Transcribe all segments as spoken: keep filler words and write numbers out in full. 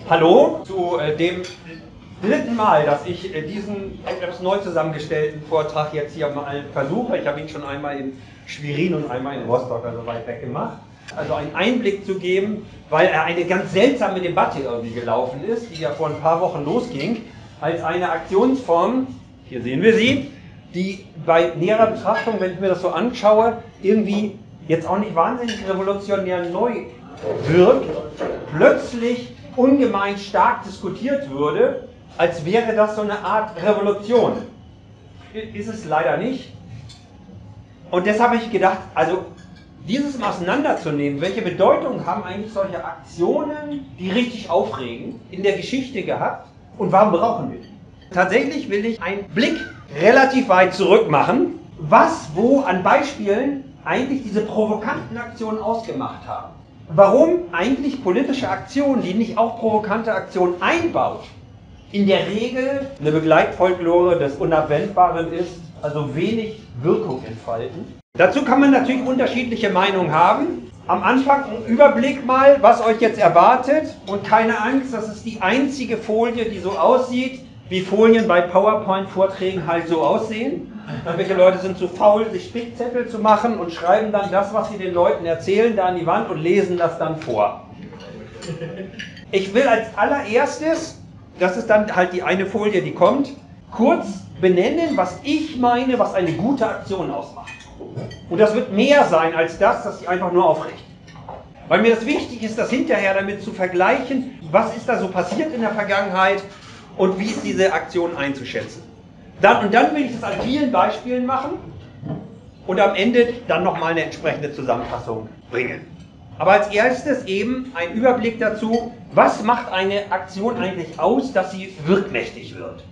Hallo zu äh, dem dritten Mal, dass ich äh, diesen etwas neu zusammengestellten Vortrag jetzt hier mal versuche. Ich habe ihn schon einmal in Schwerin und einmal in Rostock, also weit weg gemacht. Also einen Einblick zu geben, weil er eine ganz seltsame Debatte irgendwie gelaufen ist, die ja vor ein paar Wochen losging, als eine Aktionsform, hier sehen wir sie, die bei näherer Betrachtung, wenn ich mir das so anschaue, irgendwie jetzt auch nicht wahnsinnig revolutionär neu wirkt, plötzlich ungemein stark diskutiert würde, als wäre das so eine Art Revolution. Ist es leider nicht. Und deshalb habe ich gedacht, also dieses mal auseinanderzunehmen, welche Bedeutung haben eigentlich solche Aktionen, die richtig aufregen, in der Geschichte gehabt und warum brauchen wir die? Tatsächlich will ich einen Blick relativ weit zurück machen, was wo an Beispielen eigentlich diese provokanten Aktionen ausgemacht haben. Warum eigentlich politische Aktionen, die nicht auch provokante Aktionen einbaut, in der Regel eine Begleitfolklore des Unabwendbaren ist, also wenig Wirkung entfalten. Dazu kann man natürlich unterschiedliche Meinungen haben. Am Anfang ein Überblick mal, was euch jetzt erwartet und keine Angst, das ist die einzige Folie, die so aussieht, wie Folien bei PowerPoint-Vorträgen halt so aussehen. Welche Leute sind zu faul, sich Spickzettel zu machen und schreiben dann das, was sie den Leuten erzählen, da an die Wand und lesen das dann vor. Ich will als allererstes, das ist dann halt die eine Folie, die kommt, kurz benennen, was ich meine, was eine gute Aktion ausmacht. Und das wird mehr sein als das, dass sie einfach nur aufrichten. Weil mir das wichtig ist, das hinterher damit zu vergleichen, was ist da so passiert in der Vergangenheit und wie ist diese Aktion einzuschätzen. Dann, und dann will ich das an vielen Beispielen machen und am Ende dann nochmal eine entsprechende Zusammenfassung bringen. Aber als erstes eben ein Überblick dazu, was macht eine Aktion eigentlich aus, dass sie wirkmächtig wird.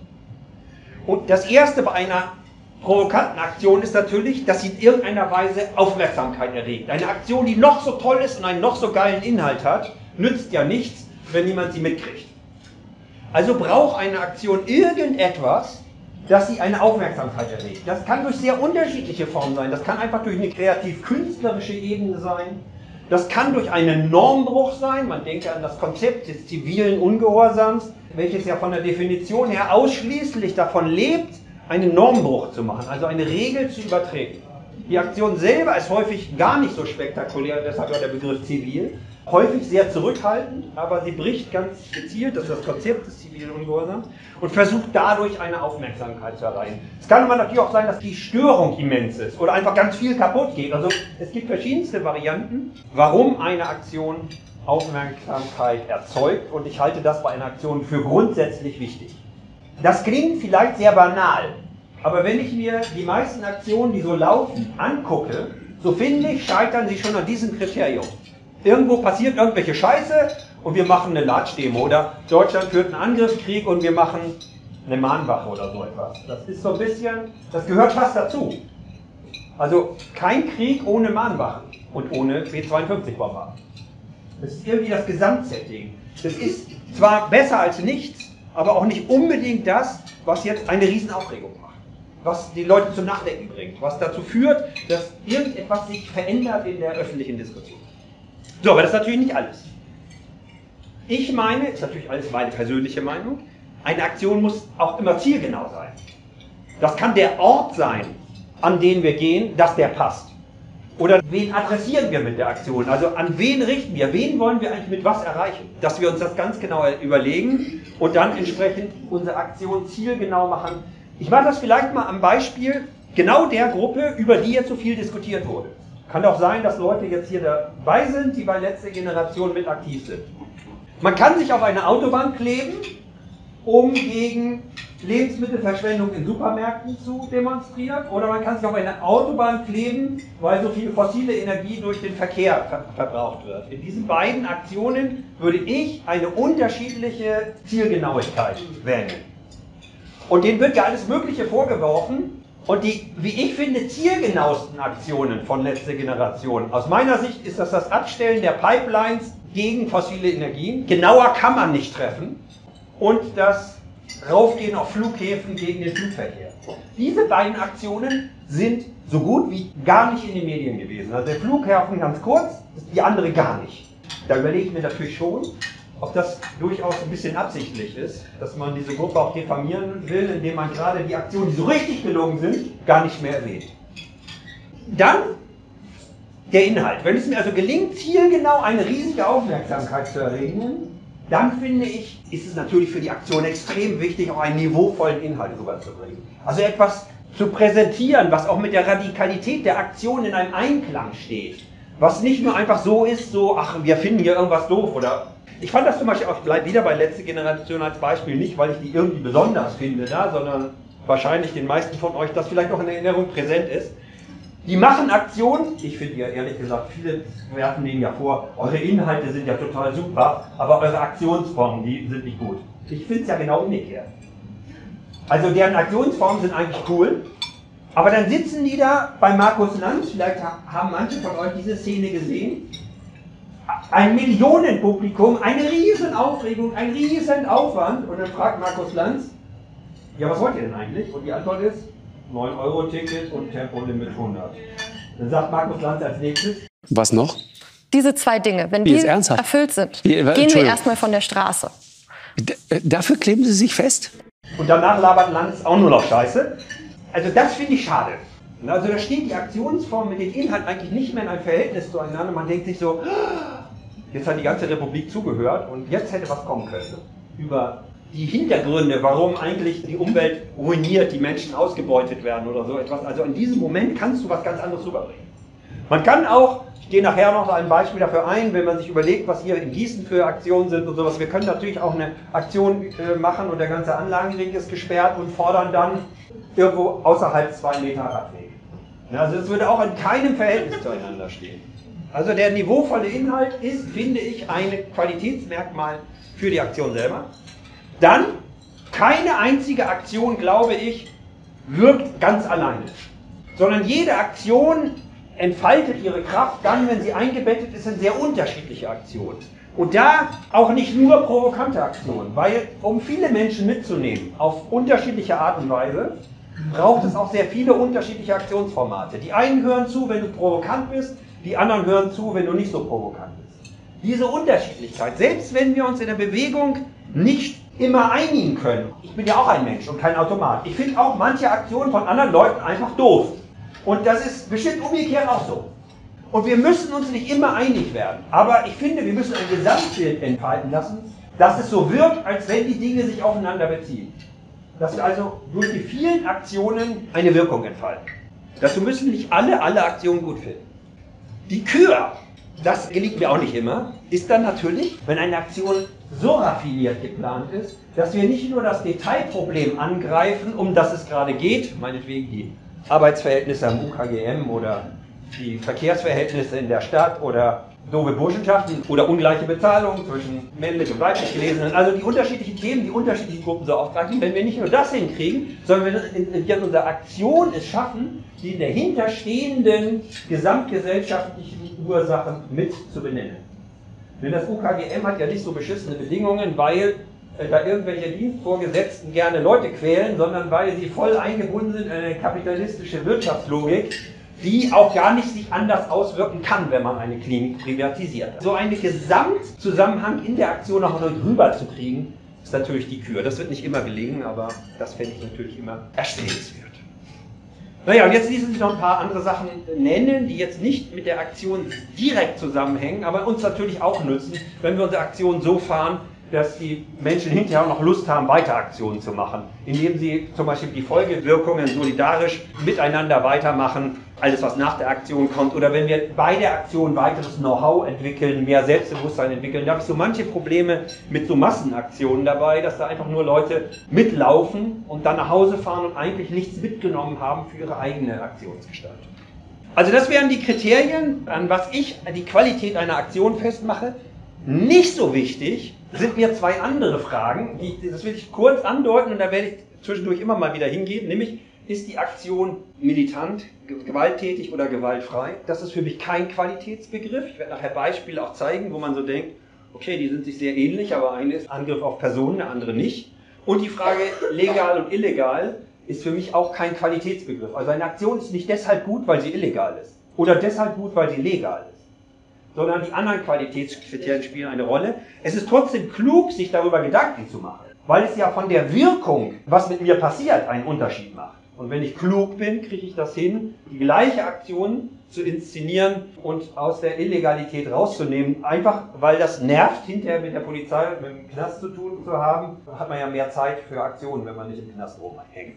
Und das Erste bei einer provokanten Aktion ist natürlich, dass sie in irgendeiner Weise Aufmerksamkeit erregt. Eine Aktion, die noch so toll ist und einen noch so geilen Inhalt hat, nützt ja nichts, wenn niemand sie mitkriegt. Also braucht eine Aktion irgendetwas, dass sie eine Aufmerksamkeit erregt. Das kann durch sehr unterschiedliche Formen sein. Das kann einfach durch eine kreativ-künstlerische Ebene sein. Das kann durch einen Normbruch sein. Man denke an das Konzept des zivilen Ungehorsams, welches ja von der Definition her ausschließlich davon lebt, einen Normbruch zu machen, also eine Regel zu übertreten. Die Aktion selber ist häufig gar nicht so spektakulär, deshalb ja der Begriff zivil, häufig sehr zurückhaltend, aber sie bricht ganz gezielt, das ist das Konzept des zivilen Ungehorsams, und versucht dadurch eine Aufmerksamkeit zu erreichen. Es kann aber natürlich auch sein, dass die Störung immens ist oder einfach ganz viel kaputt geht. Also es gibt verschiedenste Varianten, warum eine Aktion Aufmerksamkeit erzeugt, und ich halte das bei einer Aktion für grundsätzlich wichtig. Das klingt vielleicht sehr banal, aber wenn ich mir die meisten Aktionen, die so laufen, angucke, so finde ich, scheitern sie schon an diesem Kriterium. Irgendwo passiert irgendwelche Scheiße und wir machen eine Latsch-Demo oder Deutschland führt einen Angriffskrieg und wir machen eine Mahnwache oder so etwas. Das ist so ein bisschen, das gehört fast dazu. Also kein Krieg ohne Mahnwachen und ohne B zweiundfünfzig-Bomber. Das ist irgendwie das Gesamtsetting. Das ist zwar besser als nichts, aber auch nicht unbedingt das, was jetzt eine Riesenaufregung macht. Was die Leute zum Nachdenken bringt, was dazu führt, dass irgendetwas sich verändert in der öffentlichen Diskussion. So, aber das ist natürlich nicht alles. Ich meine, ist natürlich alles meine persönliche Meinung, eine Aktion muss auch immer zielgenau sein. Das kann der Ort sein, an den wir gehen, dass der passt. Oder wen adressieren wir mit der Aktion? Also an wen richten wir? Wen wollen wir eigentlich mit was erreichen? Dass wir uns das ganz genau überlegen und dann entsprechend unsere Aktion zielgenau machen. Ich mache das vielleicht mal am Beispiel genau der Gruppe, über die jetzt so viel diskutiert wurde. Kann auch sein, dass Leute jetzt hier dabei sind, die bei letzter Generation mit aktiv sind. Man kann sich auf eine Autobahn kleben, um gegen Lebensmittelverschwendung in Supermärkten zu demonstrieren, oder man kann sich auf eine Autobahn kleben, weil so viel fossile Energie durch den Verkehr ver verbraucht wird. In diesen beiden Aktionen würde ich eine unterschiedliche Zielgenauigkeit wählen. Und denen wird ja alles Mögliche vorgeworfen. Und die, wie ich finde, zielgenauesten Aktionen von letzter Generation, aus meiner Sicht ist das das Abstellen der Pipelines gegen fossile Energien. Genauer kann man nicht treffen. Und das Raufgehen auf Flughäfen gegen den Flugverkehr. Diese beiden Aktionen sind so gut wie gar nicht in den Medien gewesen. Also der Flughafen ganz kurz, die andere gar nicht. Da überlege ich mir natürlich schon, ob das durchaus ein bisschen absichtlich ist, dass man diese Gruppe auch diffamieren will, indem man gerade die Aktionen, die so richtig gelungen sind, gar nicht mehr erwähnt. Dann der Inhalt. Wenn es mir also gelingt, zielgenau eine riesige Aufmerksamkeit zu erregen, dann finde ich, ist es natürlich für die Aktion extrem wichtig, auch einen niveauvollen Inhalt rüberzubringen. Also etwas zu präsentieren, was auch mit der Radikalität der Aktion in einem Einklang steht. Was nicht nur einfach so ist, so, ach, wir finden hier irgendwas doof oder... Ich fand das zum Beispiel auch, ich bleibe wieder bei letzte Generation als Beispiel, nicht weil ich die irgendwie besonders finde, da, sondern wahrscheinlich den meisten von euch das vielleicht noch in Erinnerung präsent ist. Die machen Aktionen, ich finde ja ehrlich gesagt, viele werfen denen ja vor, eure Inhalte sind ja total super, aber eure Aktionsformen, die sind nicht gut. Ich finde es ja genau umgekehrt. Also deren Aktionsformen sind eigentlich cool, aber dann sitzen die da bei Markus Lanz, vielleicht haben manche von euch diese Szene gesehen, ein Millionenpublikum, eine riesen Aufregung, ein riesen Aufwand und dann fragt Markus Lanz, ja was wollt ihr denn eigentlich? Und die Antwort ist, neun Euro Ticket und Tempolimit hundert. Dann sagt Markus Lanz als nächstes. Was noch? Diese zwei Dinge, wenn Wie, die erfüllt sind, Wie, gehen wir erstmal von der Straße. D dafür kleben Sie sich fest? Und danach labert Lanz auch nur noch Scheiße. Also das finde ich schade. Also da steht die Aktionsform mit dem Inhalt eigentlich nicht mehr in einem Verhältnis zueinander. Man denkt sich so, jetzt hat die ganze Republik zugehört und jetzt hätte was kommen können. Über die Hintergründe, warum eigentlich die Umwelt ruiniert, die Menschen ausgebeutet werden oder so etwas. Also in diesem Moment kannst du was ganz anderes rüberbringen. Man kann auch, ich gehe nachher noch ein Beispiel dafür ein, wenn man sich überlegt, was hier in Gießen für Aktionen sind und sowas. Wir können natürlich auch eine Aktion äh, machen und der ganze Anlagenring ist gesperrt und fordern dann irgendwo außerhalb zwei Meter Radweg. Also es würde auch in keinem Verhältnis zueinander stehen. Also der niveauvolle Inhalt ist, finde ich, ein Qualitätsmerkmal für die Aktion selber. Dann, keine einzige Aktion, glaube ich, wirkt ganz alleine. Sondern jede Aktion entfaltet ihre Kraft dann, wenn sie eingebettet ist in sehr unterschiedliche Aktionen. Und da auch nicht nur provokante Aktionen, weil um viele Menschen mitzunehmen, auf unterschiedliche Art und Weise, braucht es auch sehr viele unterschiedliche Aktionsformate. Die einen hören zu, wenn du provokant bist, die anderen hören zu, wenn du nicht so provokant bist. Diese Unterschiedlichkeit, selbst wenn wir uns in der Bewegung nicht immer einigen können. Ich bin ja auch ein Mensch und kein Automat. Ich finde auch manche Aktionen von anderen Leuten einfach doof. Und das ist bestimmt umgekehrt auch so. Und wir müssen uns nicht immer einig werden. Aber ich finde, wir müssen ein Gesamtbild entfalten lassen, dass es so wirkt, als wenn die Dinge sich aufeinander beziehen. Dass wir also durch die vielen Aktionen eine Wirkung entfalten. Dazu müssen nicht alle alle Aktionen gut finden. Die Kür, das gelingt mir auch nicht immer, ist dann natürlich, wenn eine Aktion so raffiniert geplant ist, dass wir nicht nur das Detailproblem angreifen, um das es gerade geht, meinetwegen die Arbeitsverhältnisse am U K G M oder die Verkehrsverhältnisse in der Stadt oder doofe Burschenschaften oder ungleiche Bezahlung zwischen männlich und weiblich Gelesenen, also die unterschiedlichen Themen, die unterschiedlichen Gruppen so aufgreifen, wenn wir nicht nur das hinkriegen, sondern wenn wir in unserer Aktion es schaffen, die dahinterstehenden gesamtgesellschaftlichen Ursachen mit zu benennen. Denn das U K G M hat ja nicht so beschissene Bedingungen, weil äh, da irgendwelche Dienstvorgesetzten gerne Leute quälen, sondern weil sie voll eingebunden sind in eine kapitalistische Wirtschaftslogik, die auch gar nicht sich anders auswirken kann, wenn man eine Klinik privatisiert. So einen Gesamtzusammenhang in der Aktion auch noch rüber zu kriegen, ist natürlich die Kür. Das wird nicht immer gelingen, aber das fände ich natürlich immer erstrebenswert. Naja, und jetzt ließen sich noch ein paar andere Sachen nennen, die jetzt nicht mit der Aktion direkt zusammenhängen, aber uns natürlich auch nützen, wenn wir unsere Aktion so fahren, dass die Menschen hinterher auch noch Lust haben, weiter Aktionen zu machen, indem sie zum Beispiel die Folgewirkungen solidarisch miteinander weitermachen, alles was nach der Aktion kommt, oder wenn wir bei der Aktion weiteres Know-how entwickeln, mehr Selbstbewusstsein entwickeln. Da habe ich so manche Probleme mit so Massenaktionen dabei, dass da einfach nur Leute mitlaufen und dann nach Hause fahren und eigentlich nichts mitgenommen haben für ihre eigene Aktionsgestaltung. Also das wären die Kriterien, an was ich die Qualität einer Aktion festmache. Nicht so wichtig sind mir zwei andere Fragen, die, das will ich kurz andeuten und da werde ich zwischendurch immer mal wieder hingehen, nämlich, ist die Aktion militant, gewalttätig oder gewaltfrei? Das ist für mich kein Qualitätsbegriff. Ich werde nachher Beispiele auch zeigen, wo man so denkt, okay, die sind sich sehr ähnlich, aber eine ist Angriff auf Personen, eine andere nicht. Und die Frage legal und illegal ist für mich auch kein Qualitätsbegriff. Also eine Aktion ist nicht deshalb gut, weil sie illegal ist oder deshalb gut, weil sie legal ist. sondern die anderen Qualitätskriterien spielen eine Rolle. Es ist trotzdem klug, sich darüber Gedanken zu machen, weil es ja von der Wirkung, was mit mir passiert, einen Unterschied macht. Und wenn ich klug bin, kriege ich das hin, die gleiche Aktion zu inszenieren und aus der Illegalität rauszunehmen. Einfach, weil das nervt, hinterher mit der Polizei, mit dem Knast zu tun zu haben, hat man ja mehr Zeit für Aktionen, wenn man nicht im Knast rumhängt.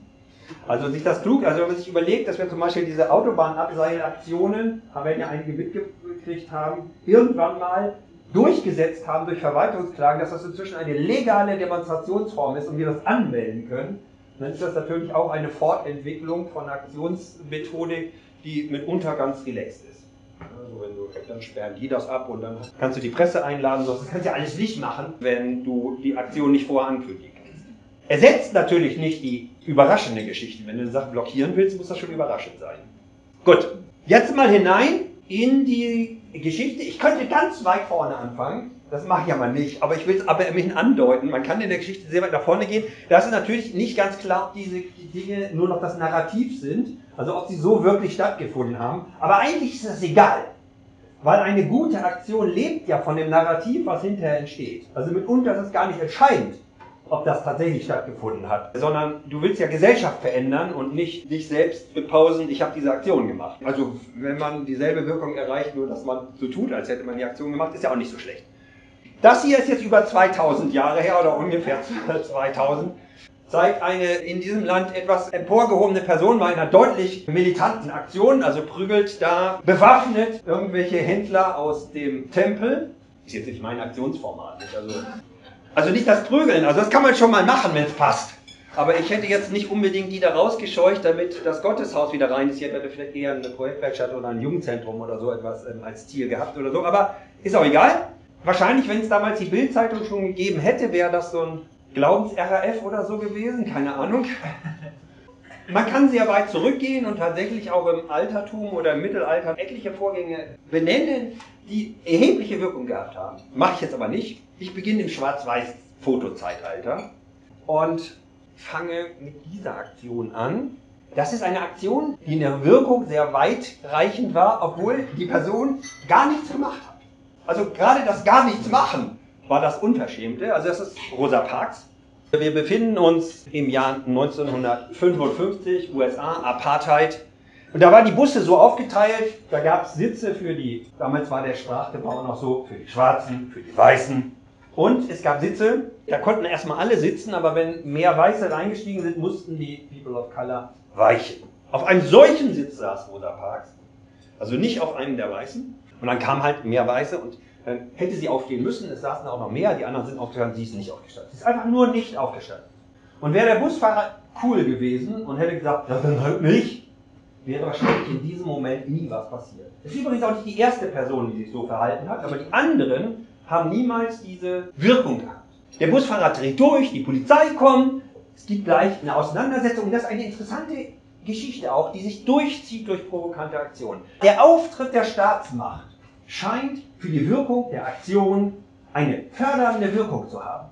Also sich das klug, also wenn man sich überlegt, dass wir zum Beispiel diese Autobahnabseilaktionen, haben wir ja einige mitgekriegt haben, irgendwann mal durchgesetzt haben durch Verwaltungsklagen, dass das inzwischen eine legale Demonstrationsform ist und wir das anmelden können, dann ist das natürlich auch eine Fortentwicklung von Aktionsmethodik, die mitunter ganz relaxed ist. Also wenn du, dann sperren die das ab und dann kannst du die Presse einladen, das kannst du ja alles nicht machen, wenn du die Aktion nicht vorher ankündigen kannst. Ersetzt natürlich nicht die überraschende Geschichte. Wenn du eine Sache blockieren willst, muss das schon überraschend sein. Gut, jetzt mal hinein in die Geschichte. Ich könnte ganz weit vorne anfangen. Das mache ich aber nicht, aber ich will es aber immerhin andeuten. Man kann in der Geschichte sehr weit nach vorne gehen. Da ist natürlich nicht ganz klar, ob diese Dinge nur noch das Narrativ sind, also ob sie so wirklich stattgefunden haben. Aber eigentlich ist das egal, weil eine gute Aktion lebt ja von dem Narrativ, was hinterher entsteht. Also mitunter ist es gar nicht entscheidend, ob das tatsächlich stattgefunden hat, sondern du willst ja Gesellschaft verändern und nicht dich selbst bepausen, ich habe diese Aktion gemacht. Also wenn man dieselbe Wirkung erreicht, nur dass man so tut, als hätte man die Aktion gemacht, ist ja auch nicht so schlecht. Das hier ist jetzt über zweitausend Jahre her oder ungefähr zweitausend, zeigt eine in diesem Land etwas emporgehobene Person bei einer deutlich militanten Aktion, also prügelt da bewaffnet irgendwelche Händler aus dem Tempel. Ist jetzt nicht mein Aktionsformat, nicht? Also, also nicht das Prügeln, also das kann man schon mal machen, wenn es passt. Aber ich hätte jetzt nicht unbedingt die da rausgescheucht, damit das Gotteshaus wieder rein ist. Hier hätte vielleicht eher eine Projektwerkstatt oder ein Jugendzentrum oder so etwas ähm, als Ziel gehabt oder so, aber ist auch egal. Wahrscheinlich, wenn es damals die Bild-Zeitung schon gegeben hätte, wäre das so ein Glaubens-R A F oder so gewesen, keine Ahnung. Man kann sehr weit zurückgehen und tatsächlich auch im Altertum oder im Mittelalter etliche Vorgänge benennen, die erhebliche Wirkung gehabt haben. Mache ich jetzt aber nicht. Ich beginne im Schwarz-Weiß-Fotozeitalter und fange mit dieser Aktion an. Das ist eine Aktion, die in der Wirkung sehr weitreichend war, obwohl die Person gar nichts gemacht hat. Also gerade das gar nichts machen war das Unverschämte. Also das ist Rosa Parks. Wir befinden uns im Jahr neunzehnhundertfünfundfünfzig, U S A, Apartheid. Und da waren die Busse so aufgeteilt, da gab es Sitze für die, damals war der Sprachgebrauch noch so, für die Schwarzen, für die Weißen. Und es gab Sitze, da konnten erstmal alle sitzen, aber wenn mehr Weiße reingestiegen sind, mussten die People of Color weichen. Auf einem solchen Sitz saß Rosa Parks, also nicht auf einem der Weißen. Und dann kamen halt mehr Weiße und dann hätte sie aufstehen müssen, es saßen auch noch mehr, die anderen sind aufgestanden, sie ist nicht aufgestanden. Sie ist einfach nur nicht aufgestanden. Und wäre der Busfahrer cool gewesen und hätte gesagt, ja dann halt nicht, wäre wahrscheinlich in diesem Moment nie was passiert. Es ist übrigens auch nicht die erste Person, die sich so verhalten hat, aber die anderen haben niemals diese Wirkung gehabt. Der Busfahrer dreht durch, die Polizei kommt, es gibt gleich eine Auseinandersetzung und das ist eine interessante Geschichte auch, die sich durchzieht durch provokante Aktionen. Der Auftritt der Staatsmacht scheint für die Wirkung der Aktion eine fördernde Wirkung zu haben.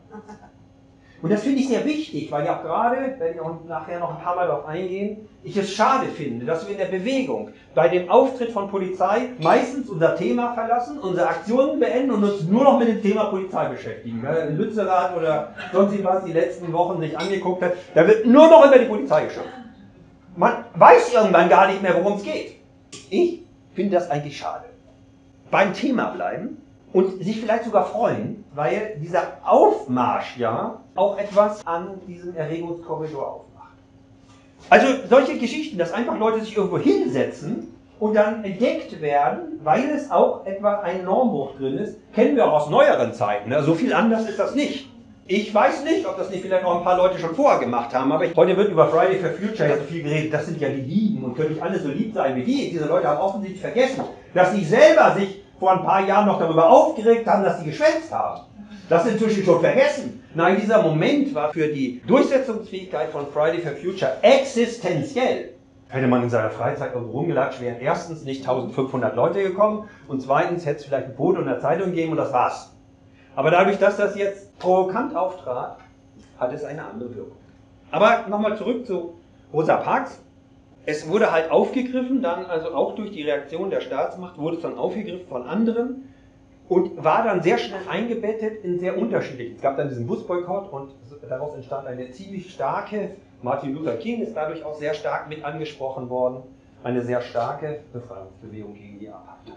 Und das finde ich sehr wichtig, weil ja auch gerade, werde ich auch nachher noch ein paar Mal darauf eingehen, ich es schade finde, dass wir in der Bewegung bei dem Auftritt von Polizei meistens unser Thema verlassen, unsere Aktionen beenden und uns nur noch mit dem Thema Polizei beschäftigen. Wer in Lützerath oder sonst was die letzten Wochen sich angeguckt hat, da wird nur noch über die Polizei geschimpft. Man weiß irgendwann gar nicht mehr, worum es geht. Ich finde das eigentlich schade. Beim Thema bleiben und sich vielleicht sogar freuen, weil dieser Aufmarsch ja auch etwas an diesem Erregungskorridor aufmacht. Also solche Geschichten, dass einfach Leute sich irgendwo hinsetzen und dann entdeckt werden, weil es auch etwa ein Normbruch drin ist, kennen wir auch aus neueren Zeiten. So viel anders ist das nicht. Ich weiß nicht, ob das nicht vielleicht noch ein paar Leute schon vorher gemacht haben, aber ich, heute wird über Friday for Future ja so viel geredet, das sind ja die Lieben und können nicht alle so lieb sein wie die. Diese Leute haben offensichtlich vergessen, dass sie selber sich vor ein paar Jahren noch darüber aufgeregt haben, dass sie geschwänzt haben. Das ist inzwischen schon vergessen. Nein, dieser Moment war für die Durchsetzungsfähigkeit von Friday for Future existenziell. Hätte man in seiner Freizeit irgendwo rumgelatscht, wären erstens nicht eintausendfünfhundert Leute gekommen und zweitens hätte es vielleicht ein Foto in der Zeitung gegeben und das war's. Aber dadurch, dass das jetzt provokant auftrat, hat es eine andere Wirkung. Aber nochmal zurück zu Rosa Parks. Es wurde halt aufgegriffen, dann also auch durch die Reaktion der Staatsmacht wurde es dann aufgegriffen von anderen und war dann sehr schnell eingebettet in sehr unterschiedliche. Es gab dann diesen Busboykott und daraus entstand eine ziemlich starke, Martin Luther King ist dadurch auch sehr stark mit angesprochen worden, eine sehr starke Befreiungsbewegung gegen die Apartheid.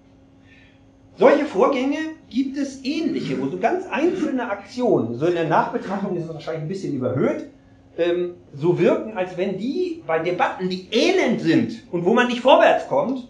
Solche Vorgänge gibt es ähnliche, wo so ganz einzelne Aktionen, so in der Nachbetrachtung ist es wahrscheinlich ein bisschen überhöht, ähm, so wirken, als wenn die bei Debatten, die elend sind und wo man nicht vorwärts kommt,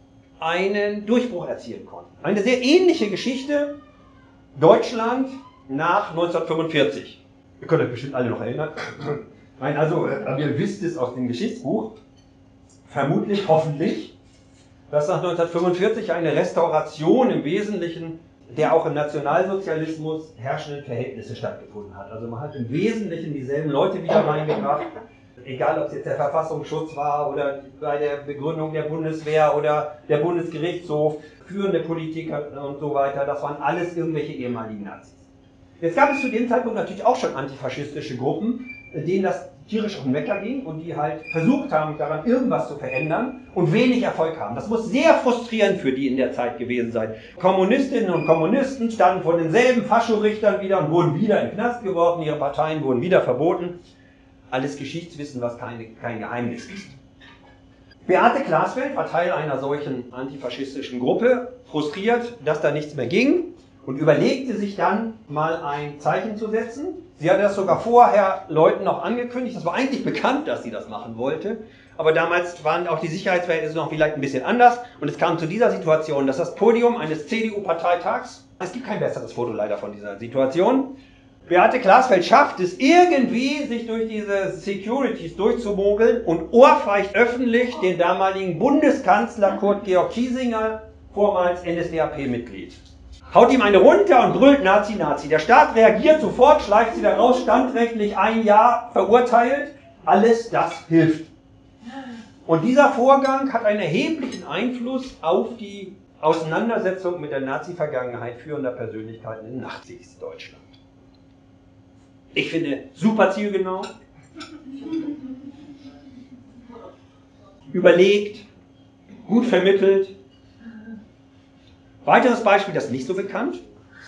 einen Durchbruch erzielen konnten. Eine sehr ähnliche Geschichte, Deutschland nach neunzehnhundertfünfundvierzig. Ihr könnt euch bestimmt alle noch erinnern. Nein, also, ihr wisst es aus dem Geschichtsbuch, vermutlich, hoffentlich, dass nach neunzehnhundertfünfundvierzig eine Restauration im Wesentlichen der auch im Nationalsozialismus herrschenden Verhältnisse stattgefunden hat. Also man hat im Wesentlichen dieselben Leute wieder reingebracht, egal ob es jetzt der Verfassungsschutz war oder bei der Begründung der Bundeswehr oder der Bundesgerichtshof, führende Politiker und so weiter, das waren alles irgendwelche ehemaligen Nazis. Jetzt gab es zu dem Zeitpunkt natürlich auch schon antifaschistische Gruppen, denen das tierisch auf den Wecker ging und die halt versucht haben, daran irgendwas zu verändern und wenig Erfolg haben. Das muss sehr frustrierend für die in der Zeit gewesen sein. Kommunistinnen und Kommunisten standen vor denselben Faschorichtern wieder und wurden wieder in den Knast geworfen, ihre Parteien wurden wieder verboten. Alles Geschichtswissen, was keine, kein Geheimnis ist. Beate Glasfeld war Teil einer solchen antifaschistischen Gruppe, frustriert, dass da nichts mehr ging und überlegte sich dann mal ein Zeichen zu setzen. Sie hatte das sogar vorher Leuten noch angekündigt, das war eigentlich bekannt, dass sie das machen wollte, aber damals waren auch die Sicherheitsverhältnisse noch vielleicht ein bisschen anders und es kam zu dieser Situation, dass das Podium eines C D U-Parteitags, es gibt kein besseres Foto leider von dieser Situation, Beate Glasfeld schafft es irgendwie, sich durch diese Securities durchzumogeln und ohrfeigt öffentlich den damaligen Bundeskanzler Kurt Georg Kiesinger, vormals N S D A P-Mitglied. Haut ihm eine runter und brüllt Nazi, Nazi. Der Staat reagiert sofort, schleicht sie da raus, standrechtlich ein Jahr verurteilt. Alles das hilft. Und dieser Vorgang hat einen erheblichen Einfluss auf die Auseinandersetzung mit der Nazi-Vergangenheit führender Persönlichkeiten in Nachkriegsdeutschland. Ich finde, super zielgenau, überlegt, gut vermittelt. Weiteres Beispiel, das ist nicht so bekannt,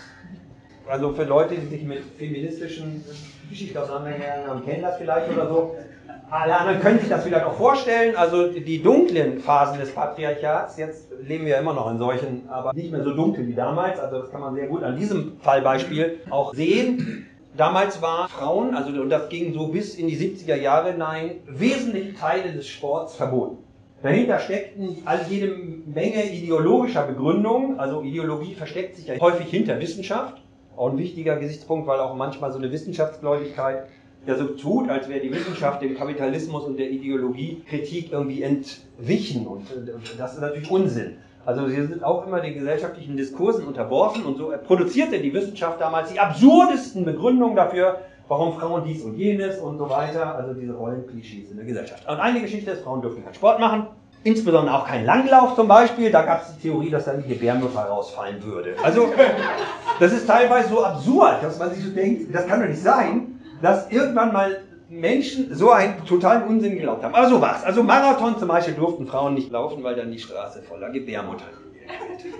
also für Leute, die sich mit feministischen Geschichten auseinandergegangen haben, kennen das vielleicht oder so. Alle anderen können sich das vielleicht auch vorstellen, also die dunklen Phasen des Patriarchats, jetzt leben wir ja immer noch in solchen, aber nicht mehr so dunkel wie damals, also das kann man sehr gut an diesem Fallbeispiel auch sehen. Damals waren Frauen, also und das ging so bis in die siebziger Jahre hinein, wesentliche Teile des Sports verboten. Dahinter steckten all jede Menge ideologischer Begründungen, also Ideologie versteckt sich ja häufig hinter Wissenschaft, auch ein wichtiger Gesichtspunkt, weil auch manchmal so eine Wissenschaftsgläubigkeit ja so tut, als wäre die Wissenschaft dem Kapitalismus und der Ideologiekritik irgendwie entwichen und das ist natürlich Unsinn. Also sie sind auch immer den gesellschaftlichen Diskursen unterworfen und so produzierte die Wissenschaft damals die absurdesten Begründungen dafür, warum Frauen dies und jenes und so weiter, also diese Rollenklischees in der Gesellschaft. Und eine Geschichte ist, Frauen dürfen keinen Sport machen, insbesondere auch keinen Langlauf zum Beispiel, da gab es die Theorie, dass dann die Gebärmutter rausfallen würde. Also das ist teilweise so absurd, dass man sich so denkt, das kann doch nicht sein, dass irgendwann mal Menschen so einen totalen Unsinn geglaubt haben. Aber so war's. Also Marathon zum Beispiel durften Frauen nicht laufen, weil dann die Straße voller Gebärmutter wird.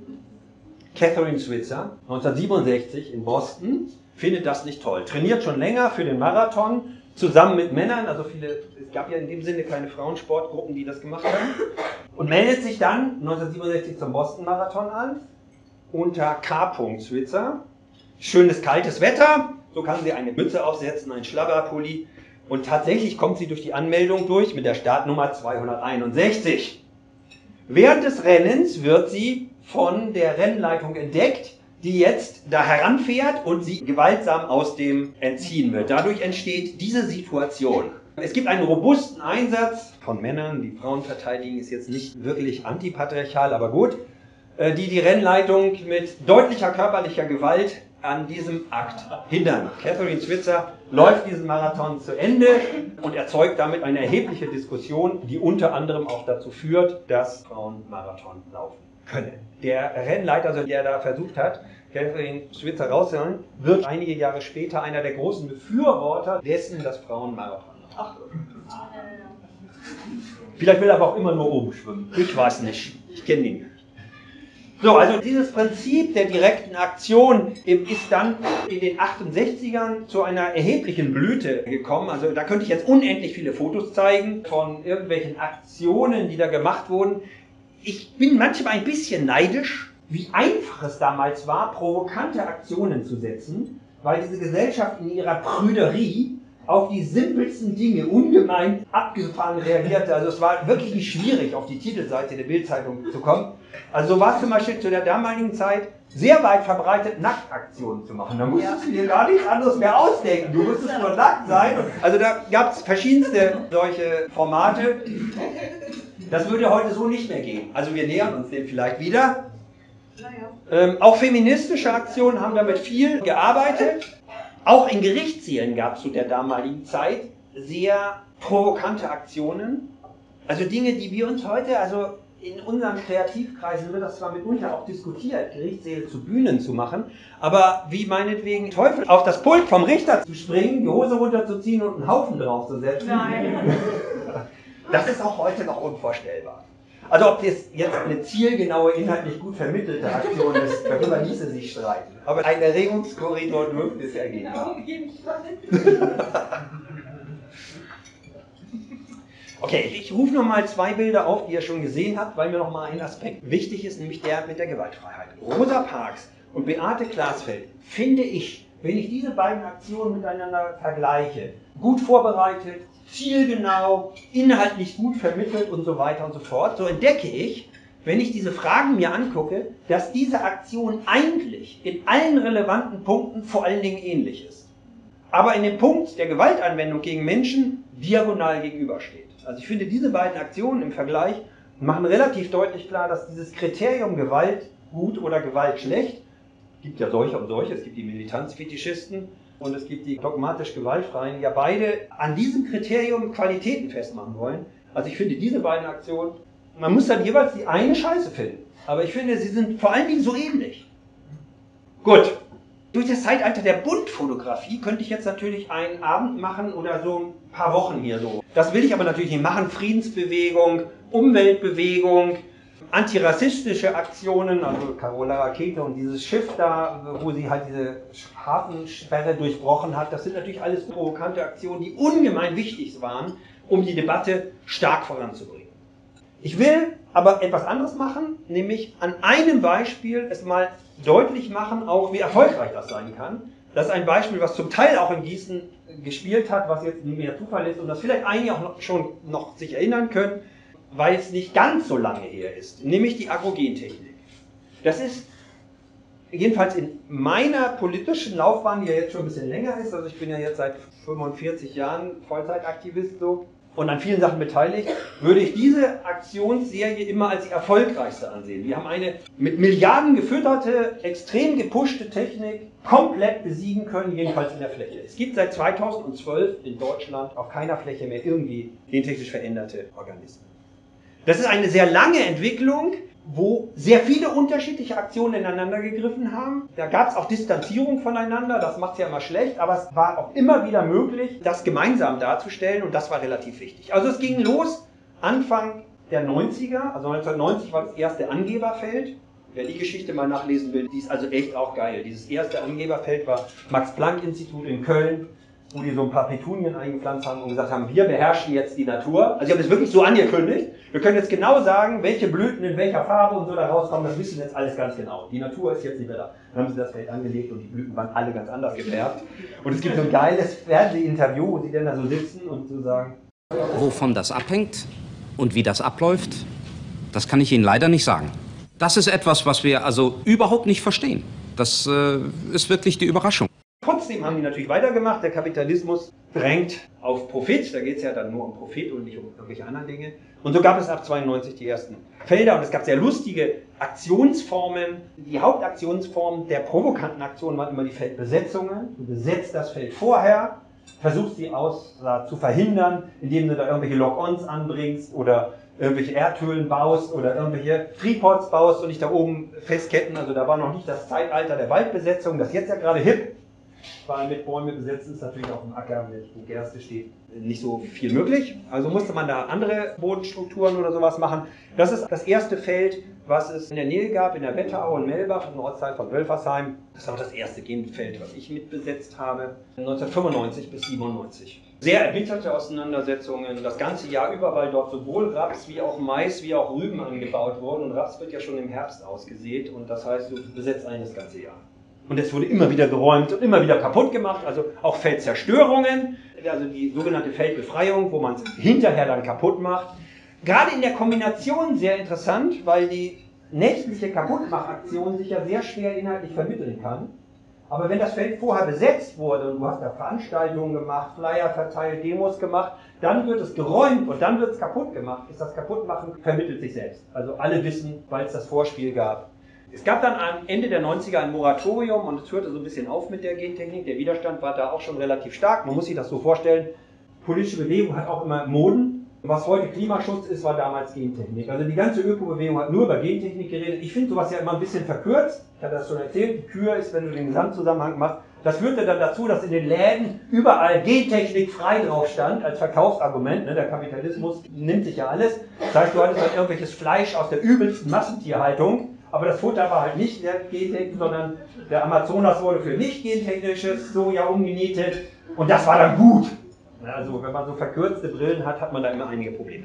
Catherine Switzer, neunzehnhundertsiebenundsechzig in Boston, findet das nicht toll. Trainiert schon länger für den Marathon, zusammen mit Männern, also viele, es gab ja in dem Sinne keine Frauensportgruppen, die das gemacht haben, und meldet sich dann neunzehnhundertsiebenundsechzig zum Boston-Marathon an, unter K. Switzer. Schönes kaltes Wetter, so kann sie eine Mütze aufsetzen, einen Schlabberpulli, und tatsächlich kommt sie durch die Anmeldung durch mit der Startnummer zweihunderteinundsechzig. Während des Rennens wird sie von der Rennleitung entdeckt, die jetzt da heranfährt und sie gewaltsam aus dem entziehen wird. Dadurch entsteht diese Situation. Es gibt einen robusten Einsatz von Männern, die Frauen verteidigen, ist jetzt nicht wirklich antipatriarchal, aber gut, die die Rennleitung mit deutlicher körperlicher Gewalt an diesem Akt hindern. Catherine Switzer läuft diesen Marathon zu Ende und erzeugt damit eine erhebliche Diskussion, die unter anderem auch dazu führt, dass Frauen Marathon laufen können. Der Rennleiter, also der da versucht hat, Catherine Switzer rauszuholen, wird einige Jahre später einer der großen Befürworter dessen, dass Frauen Marathon laufen. Vielleicht will er aber auch immer nur oben schwimmen. Ich weiß nicht. Ich kenne ihn nicht. So, also dieses Prinzip der direkten Aktion ist dann in den achtundsechzigern zu einer erheblichen Blüte gekommen. Also da könnte ich jetzt unendlich viele Fotos zeigen von irgendwelchen Aktionen, die da gemacht wurden. Ich bin manchmal ein bisschen neidisch, wie einfach es damals war, provokante Aktionen zu setzen, weil diese Gesellschaft in ihrer Prüderie auf die simpelsten Dinge ungemein abgefahren reagierte. Also es war wirklich nicht schwierig, auf die Titelseite der Bildzeitung zu kommen. Also so war es zum Beispiel zu der damaligen Zeit sehr weit verbreitet, Nacktaktionen zu machen. Da musstest du dir gar nichts anderes mehr ausdenken. Du musstest nur nackt sein. Also da gab es verschiedenste solche Formate. Das würde heute so nicht mehr gehen. Also wir nähern uns dem vielleicht wieder. Ähm, auch feministische Aktionen haben damit viel gearbeitet. Auch in Gerichtssälen gab es zu der damaligen Zeit sehr provokante Aktionen. Also Dinge, die wir uns heute, also in unseren Kreativkreisen wird das zwar mitunter auch diskutiert, Gerichtssäle zu Bühnen zu machen, aber wie meinetwegen Teufel auf das Pult vom Richter zu springen, die Hose runterzuziehen und einen Haufen draufzusetzen. Nein. Das ist auch heute noch unvorstellbar. Also ob das jetzt eine zielgenaue, inhaltlich gut vermittelte Aktion ist, darüber ließe sich streiten. Aber ein Erregungskorridor dürfte es ergeben haben. Okay, ich rufe nochmal zwei Bilder auf, die ihr schon gesehen habt, weil mir nochmal ein Aspekt wichtig ist, nämlich der mit der Gewaltfreiheit. Rosa Parks und Beate Glasfeld, finde ich, wenn ich diese beiden Aktionen miteinander vergleiche, gut vorbereitet, zielgenau, inhaltlich gut vermittelt und so weiter und so fort, so entdecke ich, wenn ich diese Fragen mir angucke, dass diese Aktion eigentlich in allen relevanten Punkten vor allen Dingen ähnlich ist. Aber in dem Punkt der Gewaltanwendung gegen Menschen diagonal gegenübersteht. Also ich finde, diese beiden Aktionen im Vergleich machen relativ deutlich klar, dass dieses Kriterium Gewalt gut oder Gewalt schlecht, es gibt ja solche und solche, es gibt die Militanzfetischisten und es gibt die dogmatisch Gewaltfreien, die ja beide an diesem Kriterium Qualitäten festmachen wollen. Also ich finde diese beiden Aktionen, man muss dann jeweils die eine Scheiße finden, aber ich finde, sie sind vor allen Dingen so ähnlich. Gut. Durch das Zeitalter der Buntfotografie könnte ich jetzt natürlich einen Abend machen oder so ein paar Wochen hier so. Das will ich aber natürlich nicht machen. Friedensbewegung, Umweltbewegung, antirassistische Aktionen, also Carola Rakete und dieses Schiff da, wo sie halt diese Hafensperre durchbrochen hat, das sind natürlich alles provokante Aktionen, die ungemein wichtig waren, um die Debatte stark voranzubringen. Ich will aber etwas anderes machen, nämlich an einem Beispiel es mal deutlich machen, auch wie erfolgreich das sein kann. Das ist ein Beispiel, was zum Teil auch in Gießen gespielt hat, was jetzt nicht mehr Zufall ist und das vielleicht einige auch noch, schon noch sich erinnern können, weil es nicht ganz so lange her ist, nämlich die Agrogentechnik. Das ist jedenfalls in meiner politischen Laufbahn, die ja jetzt schon ein bisschen länger ist, also ich bin ja jetzt seit fünfundvierzig Jahren Vollzeitaktivist so, und an vielen Sachen beteiligt, würde ich diese Aktionsserie immer als die erfolgreichste ansehen. Wir haben eine mit Milliarden gefütterte, extrem gepushte Technik komplett besiegen können, jedenfalls in der Fläche. Es gibt seit zweitausendzwölf in Deutschland auf keiner Fläche mehr irgendwie gentechnisch veränderte Organismen. Das ist eine sehr lange Entwicklung, wo sehr viele unterschiedliche Aktionen ineinander gegriffen haben. Da gab es auch Distanzierung voneinander, das macht es ja immer schlecht, aber es war auch immer wieder möglich, das gemeinsam darzustellen und das war relativ wichtig. Also es ging los Anfang der neunziger, also neunzehnhundertneunzig war das erste Angeberfeld. Wer die Geschichte mal nachlesen will, die ist also echt auch geil. Dieses erste Angeberfeld war Max-Planck-Institut in Köln, wo die so ein paar Petunien eingepflanzt haben und gesagt haben, wir beherrschen jetzt die Natur. Also sie haben das wirklich so angekündigt. Wir können jetzt genau sagen, welche Blüten in welcher Farbe und so da rauskommen, das wissen wir jetzt alles ganz genau. Die Natur ist jetzt nicht mehr da. Dann haben sie das Feld angelegt und die Blüten waren alle ganz anders gefärbt. Und es gibt so ein geiles Fernsehinterview, wo sie dann da so sitzen und so sagen. Wovon das abhängt und wie das abläuft, das kann ich Ihnen leider nicht sagen. Das ist etwas, was wir also überhaupt nicht verstehen. Das äh, ist wirklich die Überraschung. Trotzdem haben die natürlich weitergemacht. Der Kapitalismus drängt auf Profit. Da geht es ja dann nur um Profit und nicht um irgendwelche anderen Dinge. Und so gab es ab zweiundneunzig die ersten Felder und es gab sehr lustige Aktionsformen. Die Hauptaktionsform der provokanten Aktionen waren immer die Feldbesetzungen. Du besetzt das Feld vorher, versuchst die Aussaat zu verhindern, indem du da irgendwelche Lock-ons anbringst oder irgendwelche Erdhöhlen baust oder irgendwelche Freeports baust und dich da oben festketten. Also da war noch nicht das Zeitalter der Waldbesetzung, das ist jetzt ja gerade hip. weil mit Bäume besetzen ist natürlich auf dem Acker, wo Gerste steht, nicht so viel möglich. Also musste man da andere Bodenstrukturen oder sowas machen. Das ist das erste Feld, was es in der Nähe gab, in der Wetterau und Mellbach, im Ortsteil von Wölfersheim. Das ist auch das erste Genfeld, was ich mitbesetzt habe, neunzehnhundertfünfundneunzig bis siebenundneunzig. Sehr erbitterte Auseinandersetzungen, das ganze Jahr über, weil dort sowohl Raps wie auch Mais wie auch Rüben angebaut wurden. Und Raps wird ja schon im Herbst ausgesät und das heißt, du besetzt eigentlich das ganze Jahr. Und es wurde immer wieder geräumt und immer wieder kaputt gemacht, also auch Feldzerstörungen, also die sogenannte Feldbefreiung, wo man es hinterher dann kaputt macht. Gerade in der Kombination sehr interessant, weil die nächtliche Kaputtmachaktion sich ja sehr schwer inhaltlich vermitteln kann. Aber wenn das Feld vorher besetzt wurde und du hast da Veranstaltungen gemacht, Flyer verteilt, Demos gemacht, dann wird es geräumt und dann wird es kaputt gemacht. Ist das Kaputtmachen vermittelt sich selbst. Also alle wissen, weil es das Vorspiel gab. Es gab dann am Ende der neunziger ein Moratorium und es hörte so ein bisschen auf mit der Gentechnik. Der Widerstand war da auch schon relativ stark. Man muss sich das so vorstellen, politische Bewegung hat auch immer Moden. Was heute Klimaschutz ist, war damals Gentechnik. Also die ganze Ökobewegung hat nur über Gentechnik geredet. Ich finde sowas ja immer ein bisschen verkürzt. Ich hatte das schon erzählt. Die Kür ist, wenn du den Gesamtzusammenhang machst. Das führte dann dazu, dass in den Läden überall Gentechnik frei drauf stand, als Verkaufsargument. Der Kapitalismus nimmt sich ja alles. Das heißt, du hattest dann irgendwelches Fleisch aus der übelsten Massentierhaltung. Aber das Futter war halt nicht der Gentechnik, sondern der Amazonas wurde für nicht gentechnisches Soja umgenietet. Und das war dann gut. Also wenn man so verkürzte Brillen hat, hat man da immer einige Probleme.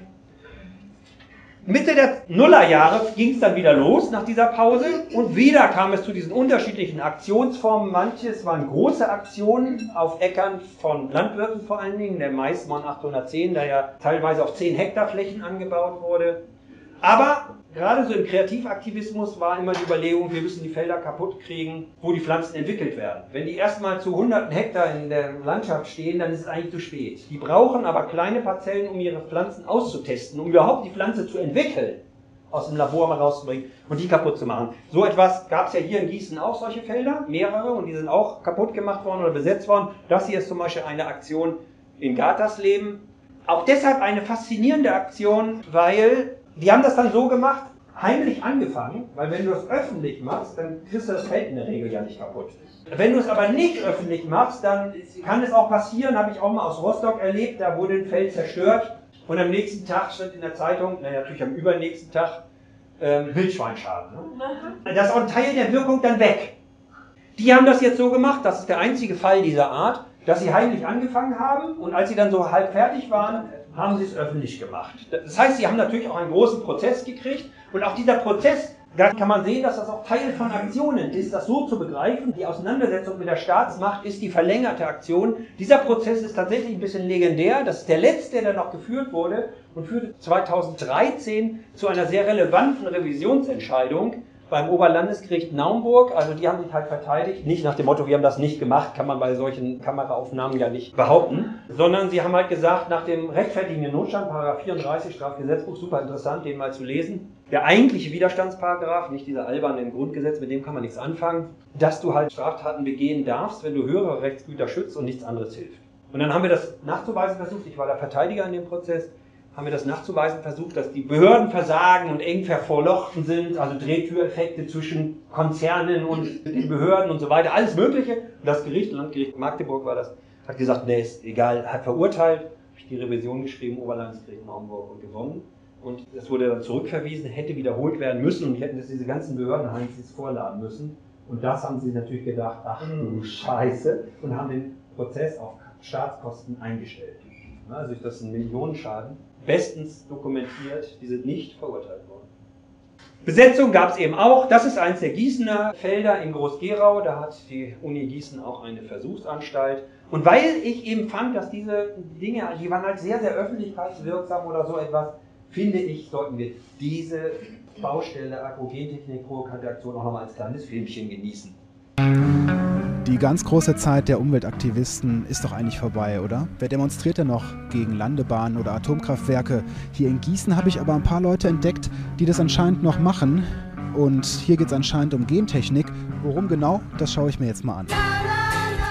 Mitte der Nullerjahre ging es dann wieder los nach dieser Pause und wieder kam es zu diesen unterschiedlichen Aktionsformen. Manches waren große Aktionen auf Äckern von Landwirten vor allen Dingen, der Maismon achthundertzehn, der ja teilweise auf zehn Hektar Flächen angebaut wurde. Aber gerade so im Kreativaktivismus war immer die Überlegung, wir müssen die Felder kaputt kriegen, wo die Pflanzen entwickelt werden. Wenn die erstmal zu hunderten Hektar in der Landschaft stehen, dann ist es eigentlich zu spät. Die brauchen aber kleine Parzellen, um ihre Pflanzen auszutesten, um überhaupt die Pflanze zu entwickeln, aus dem Labor mal rauszubringen und die kaputt zu machen. So etwas gab es ja hier in Gießen auch, solche Felder, mehrere, und die sind auch kaputt gemacht worden oder besetzt worden. Das hier ist zum Beispiel eine Aktion in Gatersleben. Auch deshalb eine faszinierende Aktion, weil die haben das dann so gemacht, heimlich angefangen, weil wenn du es öffentlich machst, dann kriegst du das Feld in der Regel ja nicht kaputt. Wenn du es aber nicht öffentlich machst, dann kann es auch passieren, habe ich auch mal aus Rostock erlebt, da wurde ein Feld zerstört und am nächsten Tag stand in der Zeitung, naja, natürlich am übernächsten Tag, ähm, Wildschweinschaden. Ne? Da ist auch ein Teil der Wirkung dann weg. Die haben das jetzt so gemacht, das ist der einzige Fall dieser Art, dass sie heimlich angefangen haben und als sie dann so halb fertig waren, haben sie es öffentlich gemacht. Das heißt, sie haben natürlich auch einen großen Prozess gekriegt und auch dieser Prozess, da kann man sehen, dass das auch Teil von Aktionen ist, das so zu begreifen. Die Auseinandersetzung mit der Staatsmacht ist die verlängerte Aktion. Dieser Prozess ist tatsächlich ein bisschen legendär. Das ist der letzte, der noch geführt wurde und führte zweitausenddreizehn zu einer sehr relevanten Revisionsentscheidung beim Oberlandesgericht Naumburg. Also die haben sich halt verteidigt, nicht nach dem Motto, wir haben das nicht gemacht, kann man bei solchen Kameraaufnahmen ja nicht behaupten, sondern sie haben halt gesagt, nach dem rechtfertigenden Notstand, Paragraph vierunddreißig Strafgesetzbuch, super interessant, den mal zu lesen, der eigentliche Widerstandsparagraph, nicht dieser alberne im Grundgesetz, mit dem kann man nichts anfangen, dass du halt Straftaten begehen darfst, wenn du höhere Rechtsgüter schützt und nichts anderes hilft. Und dann haben wir das nachzuweisen versucht, ich war der Verteidiger in dem Prozess, haben wir das nachzuweisen versucht, dass die Behörden versagen und eng verflochten sind, also Drehtüreffekte zwischen Konzernen und den Behörden und so weiter, alles Mögliche. Und das Gericht, Landgericht Magdeburg war das, hat gesagt, nee, ist egal, hat verurteilt, habe ich die Revision geschrieben, Oberlandesgericht Naumburg und gewonnen. Und das wurde dann zurückverwiesen, hätte wiederholt werden müssen und die hätten das diese ganzen Behördenheinzis vorladen müssen. Und das haben sie natürlich gedacht, ach du Scheiße, und haben den Prozess auf Staatskosten eingestellt. Also das ist ein Millionenschaden. Bestens dokumentiert, die sind nicht verurteilt worden. Besetzung gab es eben auch, das ist eins der Gießener Felder in Groß-Gerau, da hat die Uni Gießen auch eine Versuchsanstalt. Und weil ich eben fand, dass diese Dinge, die waren halt sehr, sehr öffentlichkeitswirksam oder so etwas, finde ich, sollten wir diese Baustelle Agrogentechnik provokante Aktion auch nochmal als kleines Filmchen genießen. Die ganz große Zeit der Umweltaktivisten ist doch eigentlich vorbei, oder? Wer demonstriert denn noch gegen Landebahnen oder Atomkraftwerke? Hier in Gießen habe ich aber ein paar Leute entdeckt, die das anscheinend noch machen. Und hier geht es anscheinend um Gentechnik. Worum genau, das schaue ich mir jetzt mal an.